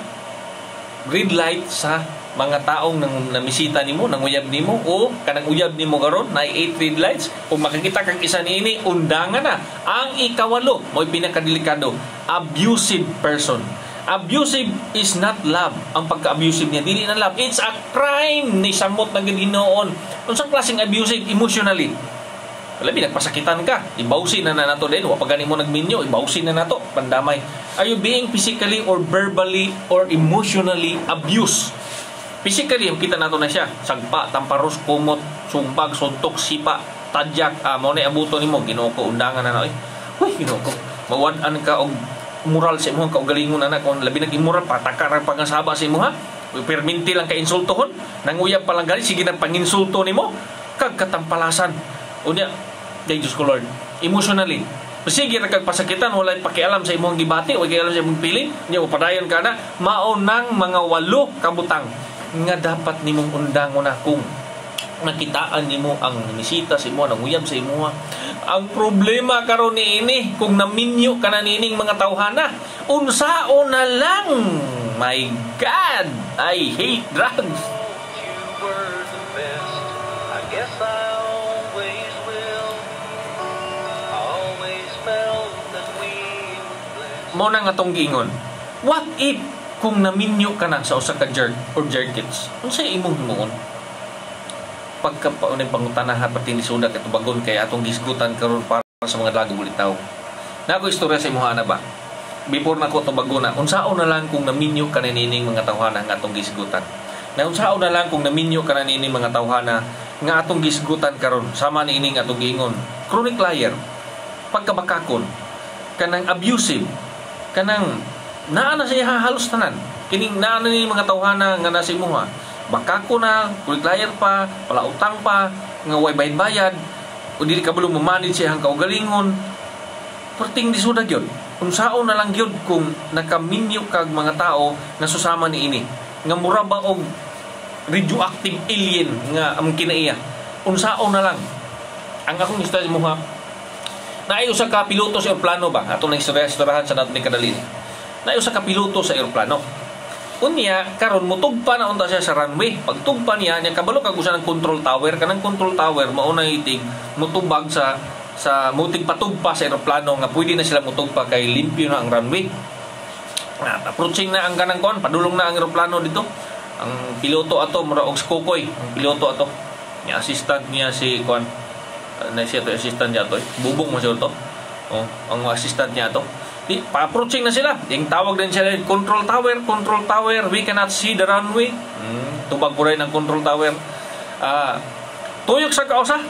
8 red light sa mga taong namisita nimo, nanguyab nimo o kanang uyab nimo karon na 8 red lights. Kung makikita kang isa niini, undangan na. Ang ikawalo mo'y pinakadelikado, abusive person. Abusive is not love. Ang pagka-abusive niya dili na love. It's a crime ni samot ng Ginoon. Unsang klaseng abusive? Emotionally. Labi, nagpasakitan ka, ibawsin na nato din. Wa pagani mo nagminyo, ibawsin na nato, pandamay. Are you being physically or verbally or emotionally abused? Physically, kita nato na siya. Sagpa, tamparos, kumot, sumpag, suntok, sipa, tadyak. Mo na abuto nimo, Ginoo ko, undangan na na. Uy, Ginoo ko, mawadan ka og moral sa imong kaugalingon anak. Kung labi nag-immoral, patakar ang pangasaba sa imo ha. Perminti lang ka insultohon. Nanguyab pa lang gali, sige na panginsulto nimo. Kag katampalasan. Unya, day Diyos ko Lord, emotionally, sige na kagpasakitan, wala pakialam sa imong gibati, wala pakialam sa imong piling, niya upadayon ka na, maunang mga 8 kabutang nga dapat nimong undangon na kung nakitaan nimo ang nisita sa imo, nanguyab sa imo. Ang problema karon niini, kung naminyo ka na nining mga tawhana, unsao na lang. My God, I hate drugs. You were the best. I guess I always will. I always felt that we were blessed. Mo nang atong giingon. What if kung naminyo ka na sa usa ka jerk or jerkits? Unsay imong himuon? Pagka paunay pangutanahan pati ni suda ket tubagon kay atong gisgutan karon para sa mga lago bulitaw. Na ako istorya sa imong ana ba? Before nako tubagon na, unsao na lang kung naminyo ka na nining mga tawhana nga atong gisgutan. Na unsao na lang kung naminyo ka na nining mga tawhana nga atong gisgutan karon sama niining atong giingon. Chronic liar, pagkabakakon, kanang abusive, kanang naa na siya halos tanan. Kining naa na ni mga tawhana nga nasa imuha. Bakako na, chronic liar pa, palautang pa, nga way bayad-bayad, o dili ka bulong mamanid siya ang kaugalingon. Perting disudag yun. Unsao na lang yun kung nakaminyo kag mga tao na susama ni ini. Nga mura ba og radioactive alien nga ang kinaiya. Unsao na lang. Ang akong istorya mo ha, naay usa ka piloto sa eroplano ba? Atong istoryahan sa natin ni kadali. Naay usa ka piloto sa eroplano. Unya, karon mutugpa na unta siya sa runway. Pagtugpa niya, niya kabalo kag usa ng control tower. Kanang control tower, mauna itig, mutubag sa mutig patugpa sa eroplano nga pwede na sila mutugpa kay limpyo na ang runway. Approaching na ang kanang kon, padulong na ang eroplano dito. Ang piloto ato, mura og skokoy. Ang piloto ato, niya assistant niya si kon, na siya to assistant niya to. Bubong mo siya to. Oh, ang assistant niya to. Pa-approaching na sila. Yung tawag din sila, control tower, we cannot see the runway. Tubag po rin ang control tower. Tuyok sa kausa.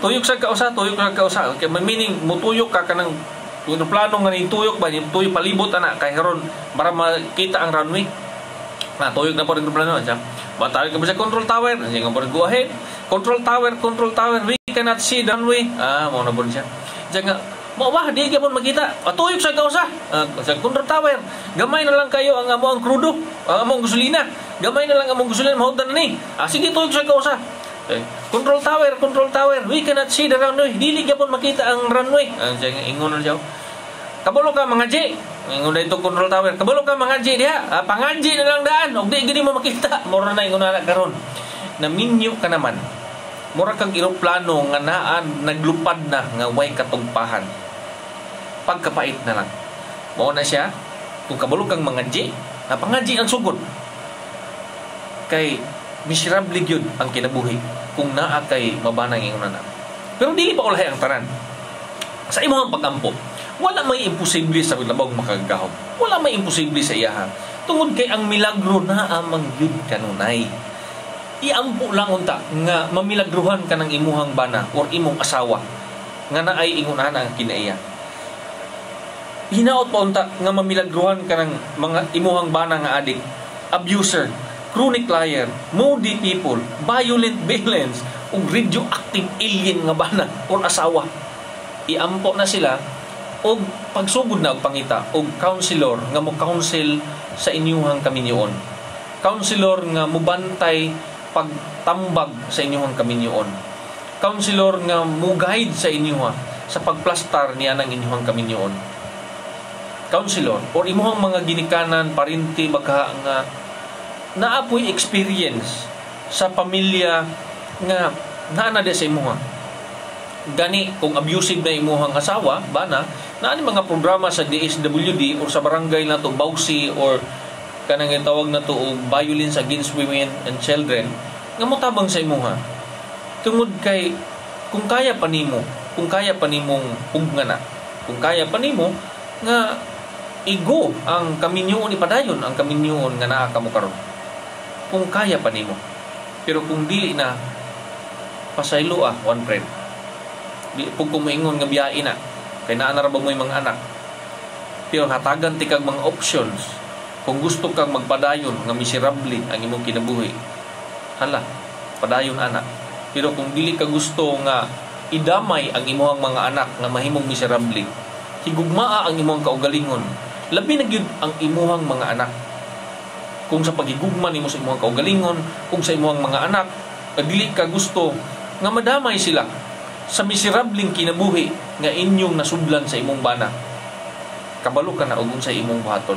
Okay, meaning, mutuyok ka kanang plano nga ni tuyok ba? Yung tuyok palibot, anak, kay karon para makita ang runway. Tuyok na po rin yung plano. Matawag ka ba sa control tower? Yung po rin, go ahead. Control tower, we cannot see the runway. Mau na po rin siya. Diyan nga, mawah, di ka po makita. Tuyok sa kausa. Sa control tower. Gamay na lang kayo ang among krudo. Ang among gasolina. Gamay na lang among gasolina. Mahudan na ni. Sige, tuyok sa kausa. Control tower. We cannot see the runway. Dili ka po makita ang runway. Ingon na siya. Kabalo ka mga G. Ingon na itong control tower. Kabalo ka mga G diha. Panganji na lang daan. O di gini mo makita. Mura na ingon na karon. Naminyo ka naman. Mura kang eroplano nga naan naglupad na nga way katugpahan. Pagkapait na lang. Mao na siya kung kabalo kang mga G, pangaji ang sugod. Kay miserable gyud ang kinabuhi kung naa kay mabanang ingon na. Pero dili pa ulahay ang tanan. Sa imong pagampo, wala may imposible sa labog makagahom. Wala may imposible sa iyaha. Tungod kay ang milagro na amang gyud kanunay. Iampo lang unta nga mamilagruhan ka ng imuhang bana or imong asawa nga naay ingunahan ang kinaiya. Hinaot pa unta nga mamilagruhan ka ng mga imuhang bana nga adik, abuser, chronic liar, moody people, violent villains, ug radioactive alien nga bana or asawa. Iampo na sila og pagsugod na og pangita og counselor nga mo counsel sa inyuhang kaminyoon. Counselor nga mubantay pagtambag sa inyuhang kaminyoon. Counselor nga mo guide sa inyuha sa pagplastar niya ng inyuhang kaminyoon. Counselor or imuhang mga ginikanan, parinti, baka nga naapoy experience sa pamilya nga naana sa imuha. Gani kung abusive na imuhang asawa, bana, na mga programa sa DSWD or sa barangay na to, Bausi or kanang tawag na to violence against women and children, nga motabang sa imuha. Tungod kay kung kaya pa nimong ugngana, kung kaya pa nimo nga igo ang kaminyoon ipadayon ang kaminyoon nga naa kamo karon. Kung kaya pa nimo. Pero kung dili na pasaylo one friend. Di pug kumingon nga biyain na kay naa na ra ba mo mga anak. Pero hatagan ti kag mga options. Kung gusto kang magpadayon nga miserable ang imong kinabuhi. Hala, padayon anak. Pero kung dili ka gusto nga idamay ang imong mga anak nga mahimong miserable, higugmaa ang imong kaugalingon. Labi na gyud ang imong mga anak. Kung sa pagigugma nimo sa imong kaugalingon, kung sa imong mga anak, dili ka gusto nga madamay sila sa miserabling kinabuhi nga inyong nasudlan sa imong bana. Kabalo ka na og unsay imong buhaton.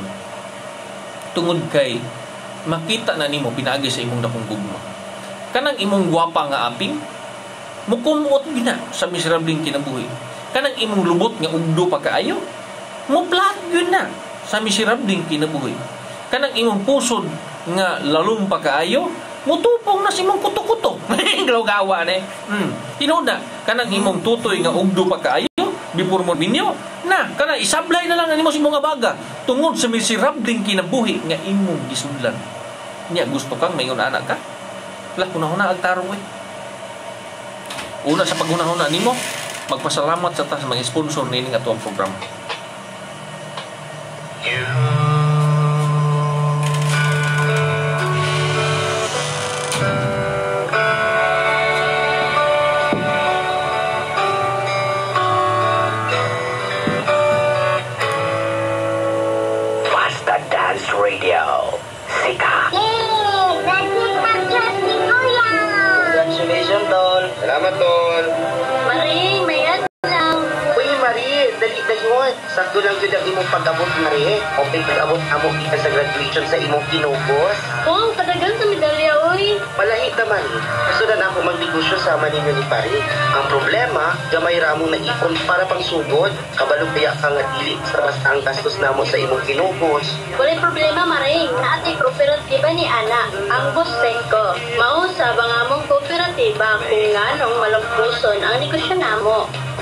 Tungod kay makita na nimo pinaagi sa imong dakong gugma. Kanang imong gwapa nga aping mukumot gina sa miserabling kinabuhi. Kanang imong lubot nga ugdo pa kaayo, muplat yun na sa miserabling kinabuhi. Kanang imong pusod nga lalong pa kaayo, mutupong na si imong kuto-kuto. Gawa na Tinoda, kanang imong tutoy nga ugdo pa kaayo, before mo binyo, na, kanang isablay na lang ang imong simong abaga, tungod sa miserabling kinabuhi nga imong gisudlan. Nya, gusto kang mayon anak ka? Lah, hunahuna agtarong Una sa paghunahuna nimo, magpasalamat sa ta sa mga sponsor nini nga tuwang programa. Basta Dance Radio. Sika. Yay! Graduate mag-class ni Kuya! Congratulations, Tol. Salamat, Tol. Maring, may lang. Uy, Marie, dali mo. Sakto lang yun ang imong pag-abot, Marie. Okay, pag-abot amo kita sa graduation sa imong kinubos. Oh, padagan sa medalya, uy. Malahit naman. Gusto na ako magnegosyo sama ninyo ni Pari. Ang problema, gamay ramong naipon para pang sugod. Kabalong biya ka nga dili sa mas ang gastos namo sa imong kinubos. Walay problema, Maring. Naati kooperatiba ni Ana, ang bossen ko. Mao sa bangamong kooperatiba kung nganong malagpuson ang negosyo namo.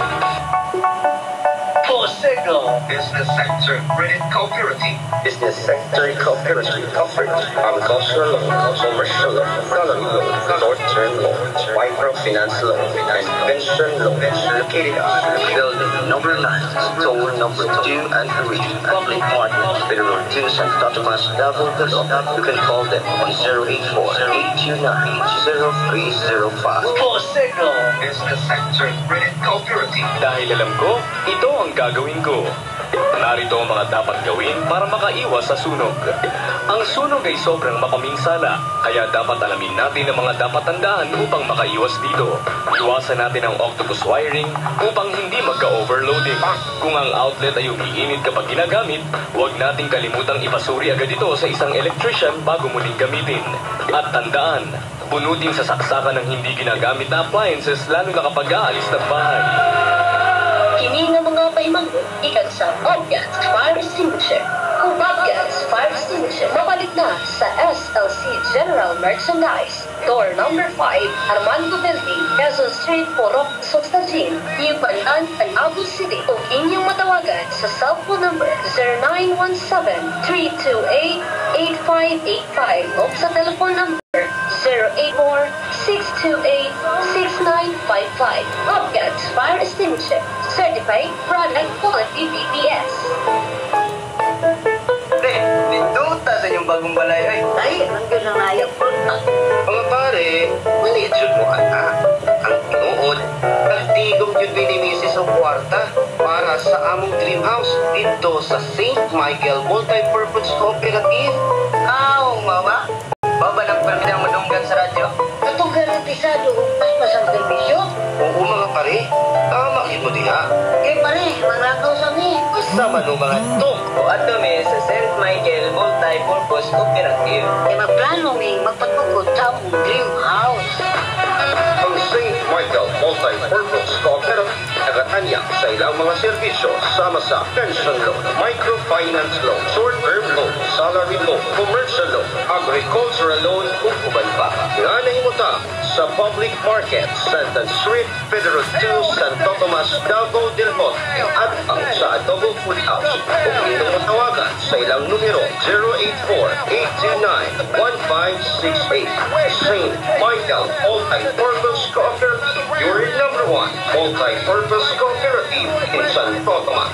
Posego Business Sector Credit Cooperative. Business Sector Cooperative offers agricultural loan, commercial loan, salary loan, short-term loan, microfinance loan, and pension loan. Located at Building Number 9, Tower Number 2 and 3, Public Market, Federal 2, Santo Tomas, Davao del Sur. You can call them on 084-829-0305. Posego Business Sector Credit Cooperative. Dahil alam ko, ito ang gagawin ko. Narito ang mga dapat gawin para makaiwas sa sunog. Ang sunog ay sobrang mapaminsala, kaya dapat alamin natin ang mga dapat tandaan upang makaiwas dito. Iwasan natin ang octopus wiring upang hindi magka-overloading. Kung ang outlet ay umiinit kapag ginagamit, huwag nating kalimutang ipasuri agad ito sa isang electrician bago muling gamitin. At tandaan, bunutin sa saksakan ng hindi ginagamit na appliances lalo na kapag aalis ng bahay. Kini nga mga paimanggo, ikan sa Bobcats Fire Extinguisher. Kung Bobcats Fire Extinguisher, mabalik na sa SLC General Merchandise. Door number 5, Armando Building, Quezon Street, Porok, Sostagin, New Bandan, Abu City. O inyong matawagan sa cellphone number 0917-328-8585 o sa telephone number 084-628-6955. Bobcats Fire Extinguisher. Certified Product Quality BPS. Pre, dito sa inyong bagong balay ay. Ay, ang ganang ayap po. Mga pare, maliit yun mo ana. Ang tinuod, nagtigong yun binimisis ang kwarta para sa among dream house dito sa St. Michael Multipurpose Cooperative. Mama. Baba ng pamilya madunggan sa radyo. Itong garantisado, pas ang servisyo. Oo mga pare, tama mo diha. Eh pare, maglakaw sa mi. Basta man o mga ito. O ato mi sa St. Michael Multipurpose Cooperative. Eh magplano mi, magpatugod sa akong dream house. Ang St. Michael Multipurpose Cooperative nagatanya sa ilang mga serbisyo sama sa pension loan, microfinance loan, short-term loan, salary loan, commercial loan, agricultural loan ug uban pa. Nga nahimuta sa public market, Santan Street, Federal 2, Santo Tomas, Davao del Monte at ang sa Adobo Food House. Kung inyong matawagan sa ilang numero 084-829-1568. St. Michael Multipurpose Cooperative, your number one multi-purpose cooperative in Santo Tomas.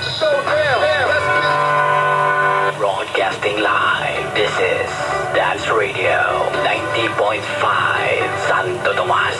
Broadcasting live. This is Dance Radio 90.5 Santo Tomas.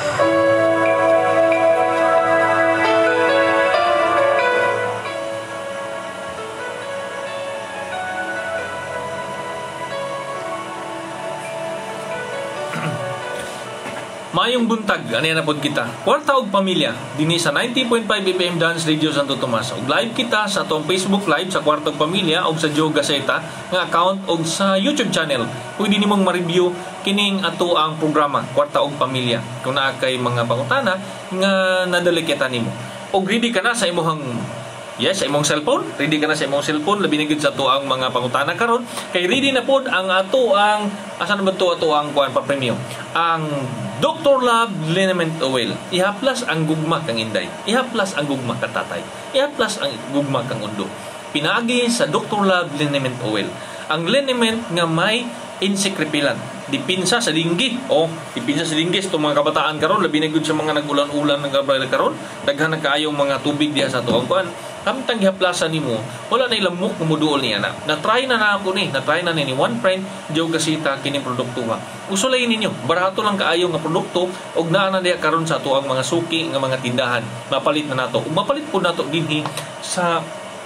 Mayong buntag, ani na pod kita. Kwarta og pamilya dinhi sa 90.5 FM Dance Radio Santo Tomas. Og live kita sa atong Facebook Live sa Kwarta og Pamilya og sa Joe Gaceta nga account og sa YouTube channel. Pwede nimong ma-review kining ato ang programa Kwarta og Pamilya. Kung naa kay mga pangutana nga nadali kita nimo. Og ready ka na sa imong sa imong cellphone. Ready ka na sa imong cellphone labi na gid sa ato ang mga pangutana karon. Kay ready na pod ang ato ang asan ba to ato ang kuan pa premium. Ang Dr. Love Liniment Oil. Ihaplas ang gugma kang inday. Ihaplas ang gugma ka tatay. Ihaplas ang gugma kang undo. Pinaagi sa Dr. Love Liniment Oil. Ang liniment nga may insekrepilan. Dipinsa sa dinggi. Dipinsa sa dinggi sa mga kabataan karon labi na gud sa mga nagulan-ulan ng gabriel karon. Daghan na kaayong mga tubig diha sa tuang kuan. Kamtang gihaplasan nimo, wala na ilamok kumuduol niya na. Na-try na ako ni. Na-try na ni one friend, Joe Gaceta kining produkto nga. Usulay ninyo, barato lang kaayo nga produkto og naa na diha karon sa tuang mga suki nga mga tindahan. Mapalit na nato. Ug mapalit po nato dinhi sa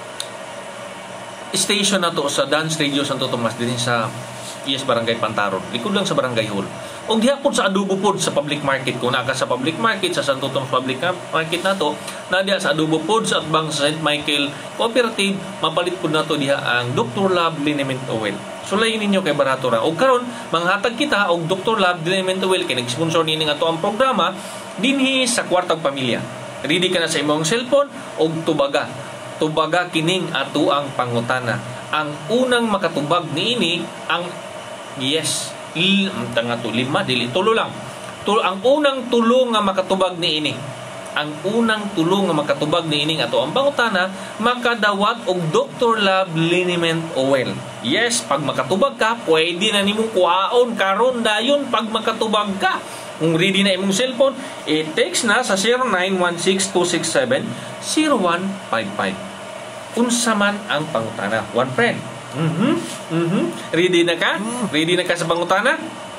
station nato sa Dance Radio Santo Tomas dinhi sa Barangay Pantaron. Likod lang sa Barangay Hall. Og diha pod sa adobo pod sa public market. Kung naka sa public market sa Santo Tomas Public Market nato, na diha sa adobo pod sa atbang St. Michael Cooperative, mapalit pod nato diha ang Dr. Love Liniment Oil. Sulayin ninyo kay barato ra. Og karon manghatag kita og Dr. Love Liniment Oil kay nag-sponsor nini nga ato ang programa dinhi sa Kwartang Pamilya. Ready ka na sa imong cellphone og tubaga. Tubaga kining ato ang pangutana. Ang unang makatubag niini ang tanga to 5 dili tulo lang. Ang unang tulo nga makatubag niini. Ang unang tulo nga makatubag niini ato ang pangutana makadawat og Dr. Love Liniment Oil. Yes, pag makatubag ka, pwede na nimong kuhaon karon dayon pag makatubag ka. Kung ready na imong cellphone, i-text na sa 0916-267-0155. Unsa man ang pangutana. One friend. Ready na ka? Ready na ka sa pangutana?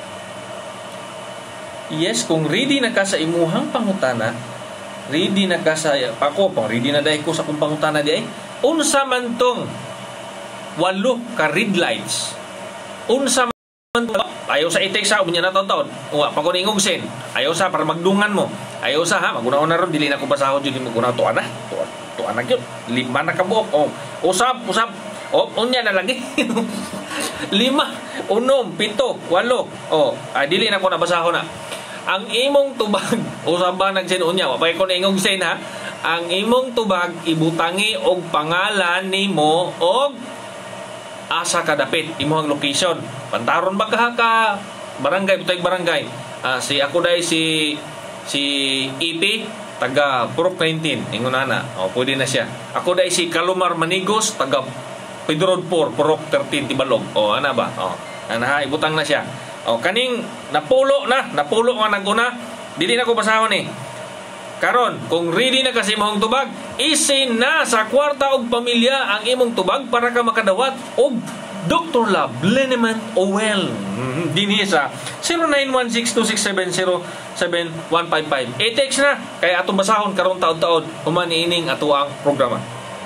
Yes, kung ready na ka sa imuhang pangutana, ready na ka sa ready na dai ko sa kung pangutana di ay. Unsa man tong 8 ka red lights? Unsa man ayaw sa i-text sa unya na taon. Wa pa ko ningog sen. Ayaw sa para magdungan mo. Ayaw sa ha, maguna-una ron dili na ko basahon jud mo kuna to ana. To ana gyud. 5 na ka buok. Usap. Unya na lagi. 5, 6, 7, 8. Dili na ko nabasahon na. Ang imong tubag, usaba nagsen unya, wa pa ko ingog sen ha. Ang imong tubag ibutangi og pangalan nimo og asa ka dapit imong location. Pantaron ba ka barangay butay barangay. Ako dai si EP taga Purok 19 ingon ana. Pwede na siya. Ako dai si Kalumar Manigos taga Pedro Road 4 Purok 13 Tibalog. Ana ba? Ana ibutang na siya. Kaning napulo nga naguna, dili na ko basahon ni. Karon, kung ready na kasi imong tubag, isin na sa Kwarta og Pamilya ang imong tubag para ka makadawat og Dr. Love Liniment Oil. Dinhi sa 0916-267-07155. I-text na kaya atong basahon karong taon-taon human ining ato ang programa.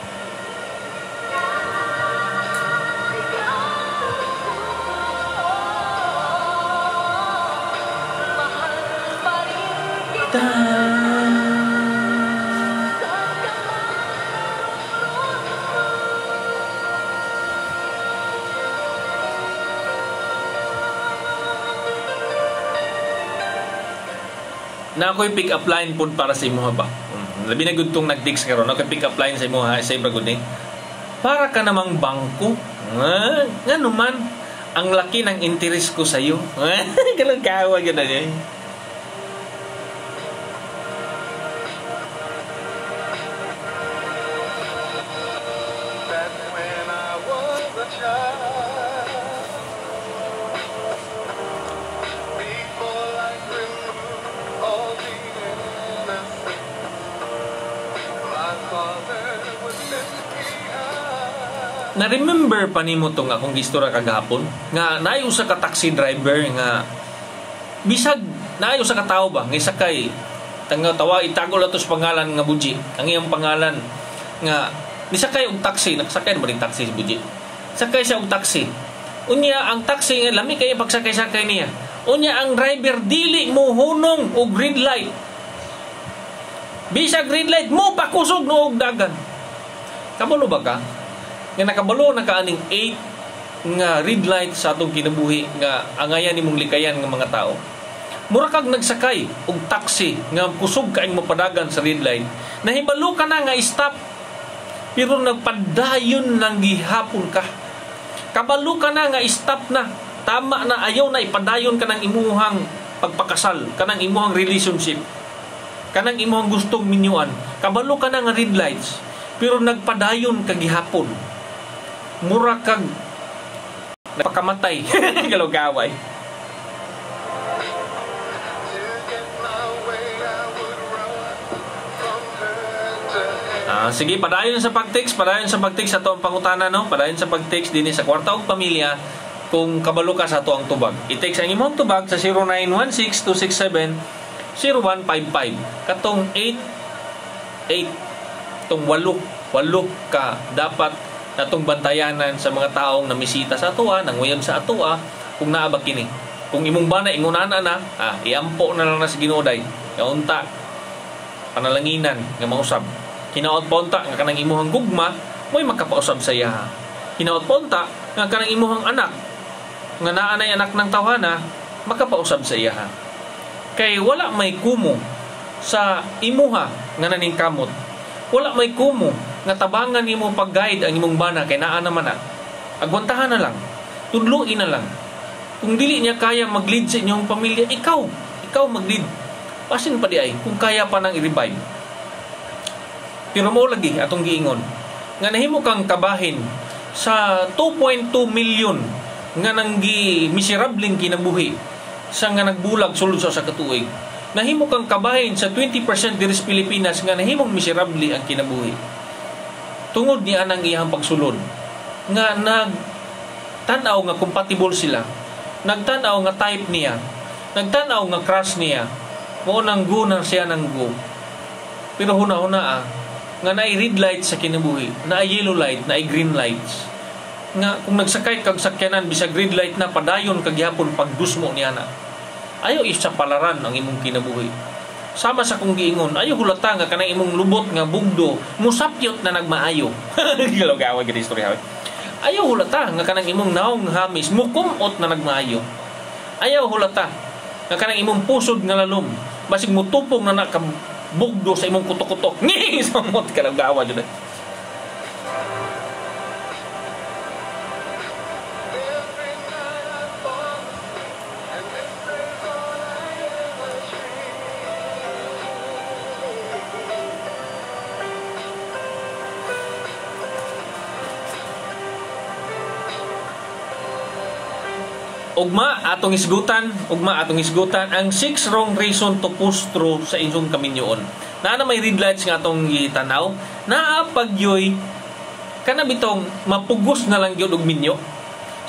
Na ako'y pick up line po para sa imo ba? Labi na gud tong nag-text karon, ako'y pick up line sa imo ha, sa ibra gud ni. Para ka namang bangko. Ngano man ang laki ng interest ko sa iyo. Kalang kawa gid na. Na-remember pa nimo tong akong gistorya kagahapon nga naayo sa ka taxi driver nga bisag naayo sa ka tawo ba nga sakay tawa itago latos pangalan nga Buji ang iyang pangalan nga nisakay og taxi nakasakay na ba ning taxi si Buji sakay siya og taxi unya ang taxi nga lami kay pagsakay-sakay niya unya ang driver dili mo hunong og green light bisag green light mo pakusog no og dagan kabalo ba ka nga nakabalo na kaaning 8 nga red light sa atong kinabuhi nga angayan nimong likayan nga mga tao. Mura kag nagsakay og taxi nga kusog kaayong mapadagan sa red light. Nahibalo ka na nga stop pero nagpadayon nang gihapon ka. Kabalo ka na nga stop na. Tama na ayaw na ipadayon ka ng imuhang pagpakasal, kanang imuhang relationship. Kanang imuhang gustong minyuan. Kabalo ka na nga red lights pero nagpadayon ka gihapon. Mura kag napakamatay galugaway. Sige, padayon sa pag-text sa to ang pangutana no. Padayon sa pag-text dinhi sa Kwarta og Pamilya kung kabalo ka sa to ang tubag. I-text ang imong tubag sa 0916-267-0155. Katong 8 tong 8 ka dapat natong bantayanan sa mga taong namisita sa atua, nanguyon sa atua, kung naabak kini. Kung imong bana ingunana na, iampo na lang na sa Ginooday. Kaunta panalanginan nga mausab. Hinaot ponta nga kanang imuhang gugma, mo'y makapausab sa iya. Hinaot ponta nga kanang imuhang anak nga naanay anak ng tawhana, makapausab sa iya. Kay wala may kumo sa imuha nga naningkamot. Wala may kumo nga tabangan nimo pag-guide ang imong bana kay naa naman na. Agwantahan na lang. Tudluin na lang. Kung dili niya kaya mag-lead sa inyong pamilya, ikaw mag-lead. Pasin pa di ay kung kaya pa nang i-revive. Pero mo lagi atong giingon nga nahimo kang kabahin sa 2.2 million nga nanggi miserabling kinabuhi sa nga nagbulag sulod sa katuig. Nahimo kang kabahin sa 20% diri sa Pilipinas nga nahimong miserable ang kinabuhi. Tungod niya ang iyang pagsulod nga nagtanaw nga compatible sila, nagtanaw nga type niya, nagtanaw nga crush niya, mo nang go nang siya nang go. Pero huna-huna nga naay red light sa kinabuhi, naay yellow light, naay green lights. Nga kung nagsakay kag sakyanan bisag red light na padayon kag gihapon pagdusmo niya na. Ayaw isa palaran ang imong kinabuhi. Sama sa kong giingon, ayaw hulata nga kanang imong lubot nga bugdo, musapyot na nagmaayo. Galaw-gawa gid istorya. Ayaw hulata nga kanang imong naong hamis, mukumot na nagmaayo. Ayaw hulata nga kanang imong pusod nga lalom, basig mutupong na nakabugdo sa imong kutok-kutok. Ngi samot galaw-gawa jud. Ugma atong isgutan ang 6 wrong reason to push through sa inyong kaminyoon. Na may red lights nga atong gitanaw, naa pagyoy kana bitong mapugos na lang gyud og minyo.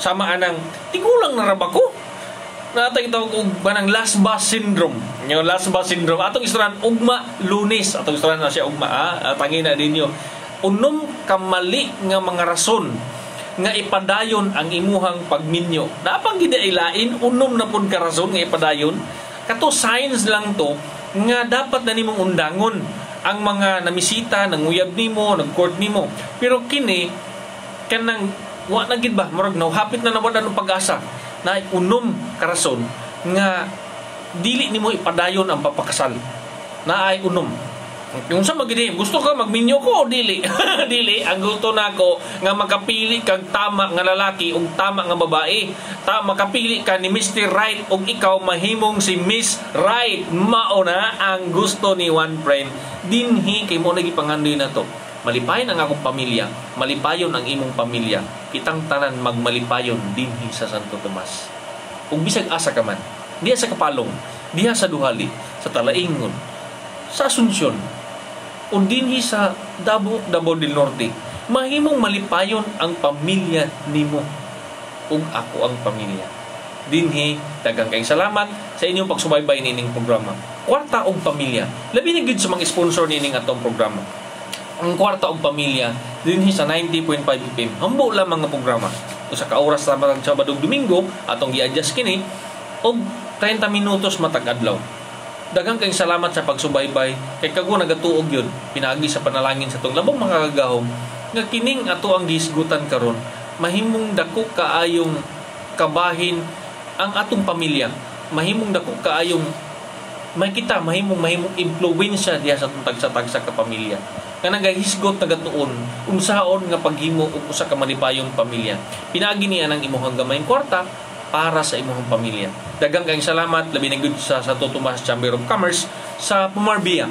sama anang tigulang na raba ko. Natay ito og banang last bus syndrome. Yung last bus syndrome atong istoryan ugma lunes, atong istoryan na siya ugma tangi na ninyo. Unom kamali nga mga rason nga ipadayon ang imuhang pagminyo. Napang gidailain unom na pud ka rason nga ipadayon. Kato signs lang to nga dapat na nimong undangon ang mga namisita, nanguyab nimo, nag-court nimo. Pero kini kanang wa na gid ba murag hapit na nawad ang pag-asa na unom karason nga dili nimo ipadayon ang papakasal. Na ay unom. Yung sa magidi, gusto ka magminyo ko o dili? Dili, ang gusto nako nga makapili kang tama nga lalaki o tama nga babae. Makapili ka ni Mr. Right o ikaw mahimong si Miss Right. Mauna ang gusto ni one friend. Dinhi kay mo nagipangandoy na to. Malipayon ang akong pamilya, malipayon ang imong pamilya. Kitang tanan magmalipayon dinhi sa Santo Tomas. Ug bisag asa ka man, diha sa Kapalong, diha sa Duhali, sa Talaingon, sa Asunsyon, o dinhi sa Davao del Norte, mahimong malipayon ang pamilya nimo ug ako ang pamilya. Dinhi, daghang kayong salamat sa inyong pagsubaybay nining programa. Kwarta og Pamilya. Labi na gyud sa mga sponsor nining atong programa. Ang Kwarta og Pamilya dinhi sa 90.5 FM. Humbo lang mga programa. Usa ka oras sa Sabado ug Domingo atong gi-adjust kini og 30 minutos matag adlaw. Daghang kayong salamat sa pagsubaybay. Kay kago nagatuog yun, pinagi sa panalangin sa itong labong mga kagahom, nga kining ato ang gisgutan karon mahimong dako kaayong kabahin ang atong pamilya. Mahimong dako kaayong makita, mahimong impluwensya diha sa itong tagsa-tagsa ka pamilya. Nga nagahisgot nagatuon, unsaon nga paghimo og usa ka malipayong pamilya. Pinagi niya ng imuhang gamayng kwarta para sa imong pamilya. Daghang kayong salamat labi na gud sa Santo Tomas Chamber of Commerce, sa Pumarbiya,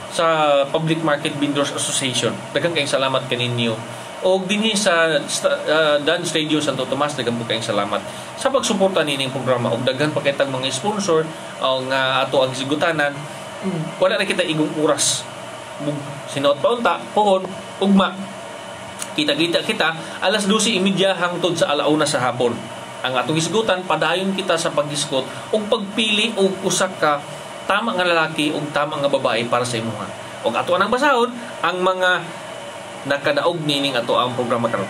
sa Public Market Vendors Association. Daghang kayong salamat kaninyo. O dinhi sa Dance Radio Santo Tomas, daghang kayong salamat sa pagsuporta nining programa. Og daghan pa kitang mga sponsor nga ato ang sigutanan. Wala na kita igong oras. Sinuot pa unta, pohon, ugma. Kita-kita kita alas 12:30 hangtod sa 1:00 sa hapon. Ang atong isgutan, padayon kita sa pagdiskot o pagpili o usa ka tama nga lalaki o tama nga babae para sa imuha. O ato anang basahon ang mga nakadaog nining ato ang programa karon.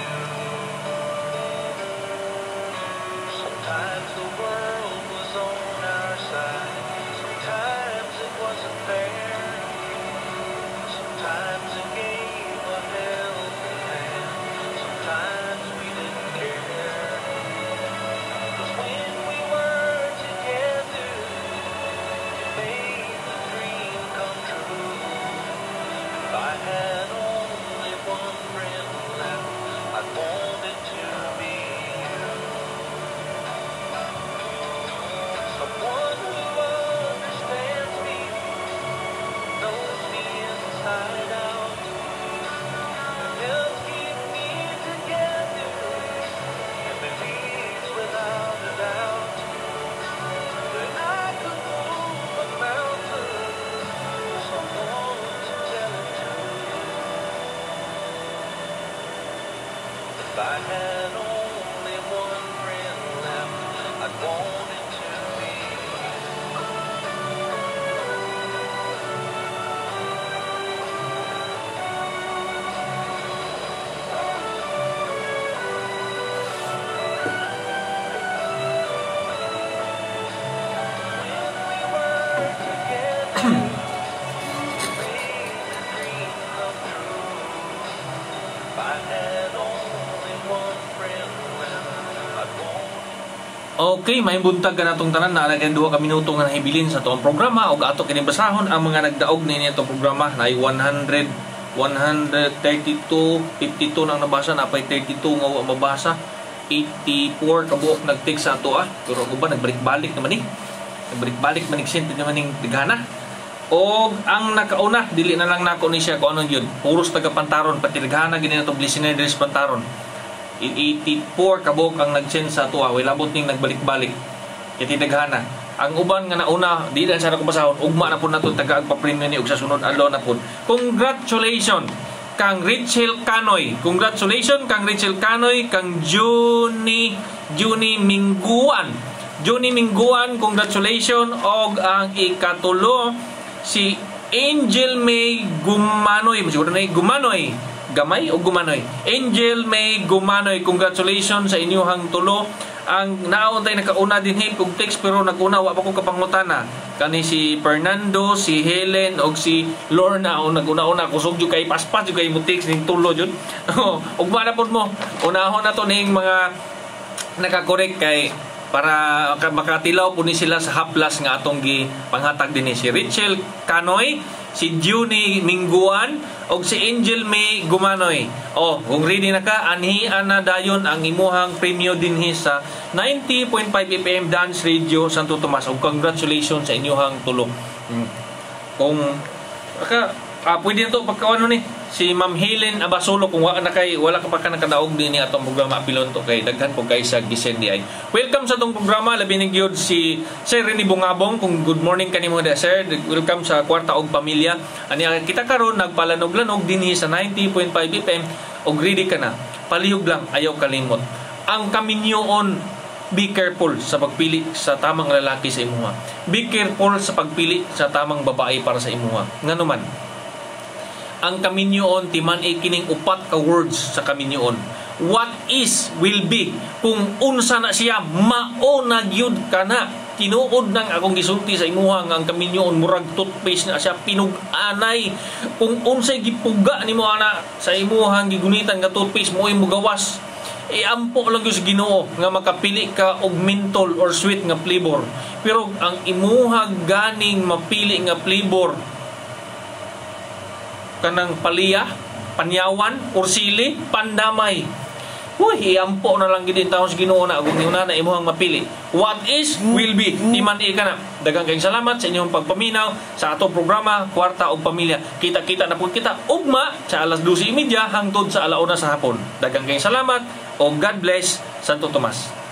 Sometimes the world was on Okay, may buntag ka na itong tanan. Naalagyan 2 ka minuto nga nahibilin sa itong programa. O ato kinibasahon ang mga nagdaog na itong programa. Na 100, 132, 52 nang nabasa. Napay 32 nga mabasa. 84 kabuok nag-take sa ato Pero ako ba, nagbalik-balik naman Nagbalik-balik manig-sent naman yung tighana. O ang nakauna, dili na lang nako ni siya kung anong yun. Puros taga-Pantaron, pati tighana, ganyan itong listener sa Pantaron. 84 kabok ang nag-send sa tuwa. Way labot ning nagbalik-balik. Kiti daghana. Ang uban nga nauna, di lang sana ko basahon. Ugma na po na ito, taga-agpa-premium ni ug sa sunod alo na po. Congratulations kang Rachel Canoy. Congratulations kang Rachel Canoy, kang Juni Mingguan. Juni Mingguan, congratulations. Og ang ikatulo si Angel May Gumanoy. Siguro na Gumanoy. Gamay o Gumanoy? Angel May Gumanoy, congratulations sa inyong tulo. Ang naon tayo nakauna din kung text pero naguna wa pa ko kapangutana. Kani si Fernando, si Helen og si Lorna o naguna-una kusog jud kay paspas jud kay mo text ning tulo jud. Ugma na pod mo. Unahon na to ning mga naka-correct kay para makatilaw po ni sila sa haplas nga atong gi panghatag din si Rachel Canoy, si Juni Mingguan og si Angel May Gumanoy. Kung ready na ka, anhian na dayon ang imuhang premyo dinhi sa 90.5 FM Dance Radio Santo Tomas. Og congratulations sa inyong tulo. Kung pwede na ito pagkawan ni si Ma'am Helen Abasulo kung wala ka pa ka nakadaog din ni atong programa apilon to kay daghan po kay sa gisendi ay. Welcome sa atong programa labi ni gyud si Sir Rene Bungabong. Kung good morning kanimo da sir. Welcome sa Kwarta og Pamilya. Ani kita karon nagpalanog-lanog dinhi sa 90.5 FM og ready ka na. Palihog lang, ayaw kalimot. Ang kaminyoon, be careful sa pagpili sa tamang lalaki sa imuha. Be careful sa pagpili sa tamang babae para sa imuha. Nganuman, ang kaminyoon timan ay kining upat ka words sa kaminyoon. What is will be. Kung unsa na siya, mao na gyud kana. Tinuod nang akong gisulti sa imuha nga ang kaminyoon murag toothpaste na siya pinug-anay. Kung unsay gipuga nimo ana sa imuhang gigunitan nga toothpaste mo imo gawas. Ampo lang gyud sa Ginoo nga makapili ka og menthol or sweet nga flavor. Pero ang imuha ganing mapili nga flavor kanang paliya, panyawan, ursili, pandamay. Uy, iampo na lang gid taon sa Ginoo na kung una na imuhang mapili. What is will be. Timan kana. Daghang kayong salamat sa inyong pagpaminaw sa atong programa Kwarta og Pamilya. Kita-kita na po kita ugma sa alas 12:30 hangtod sa alauna sa hapon. Daghang kayong salamat o God bless Santo Tomas.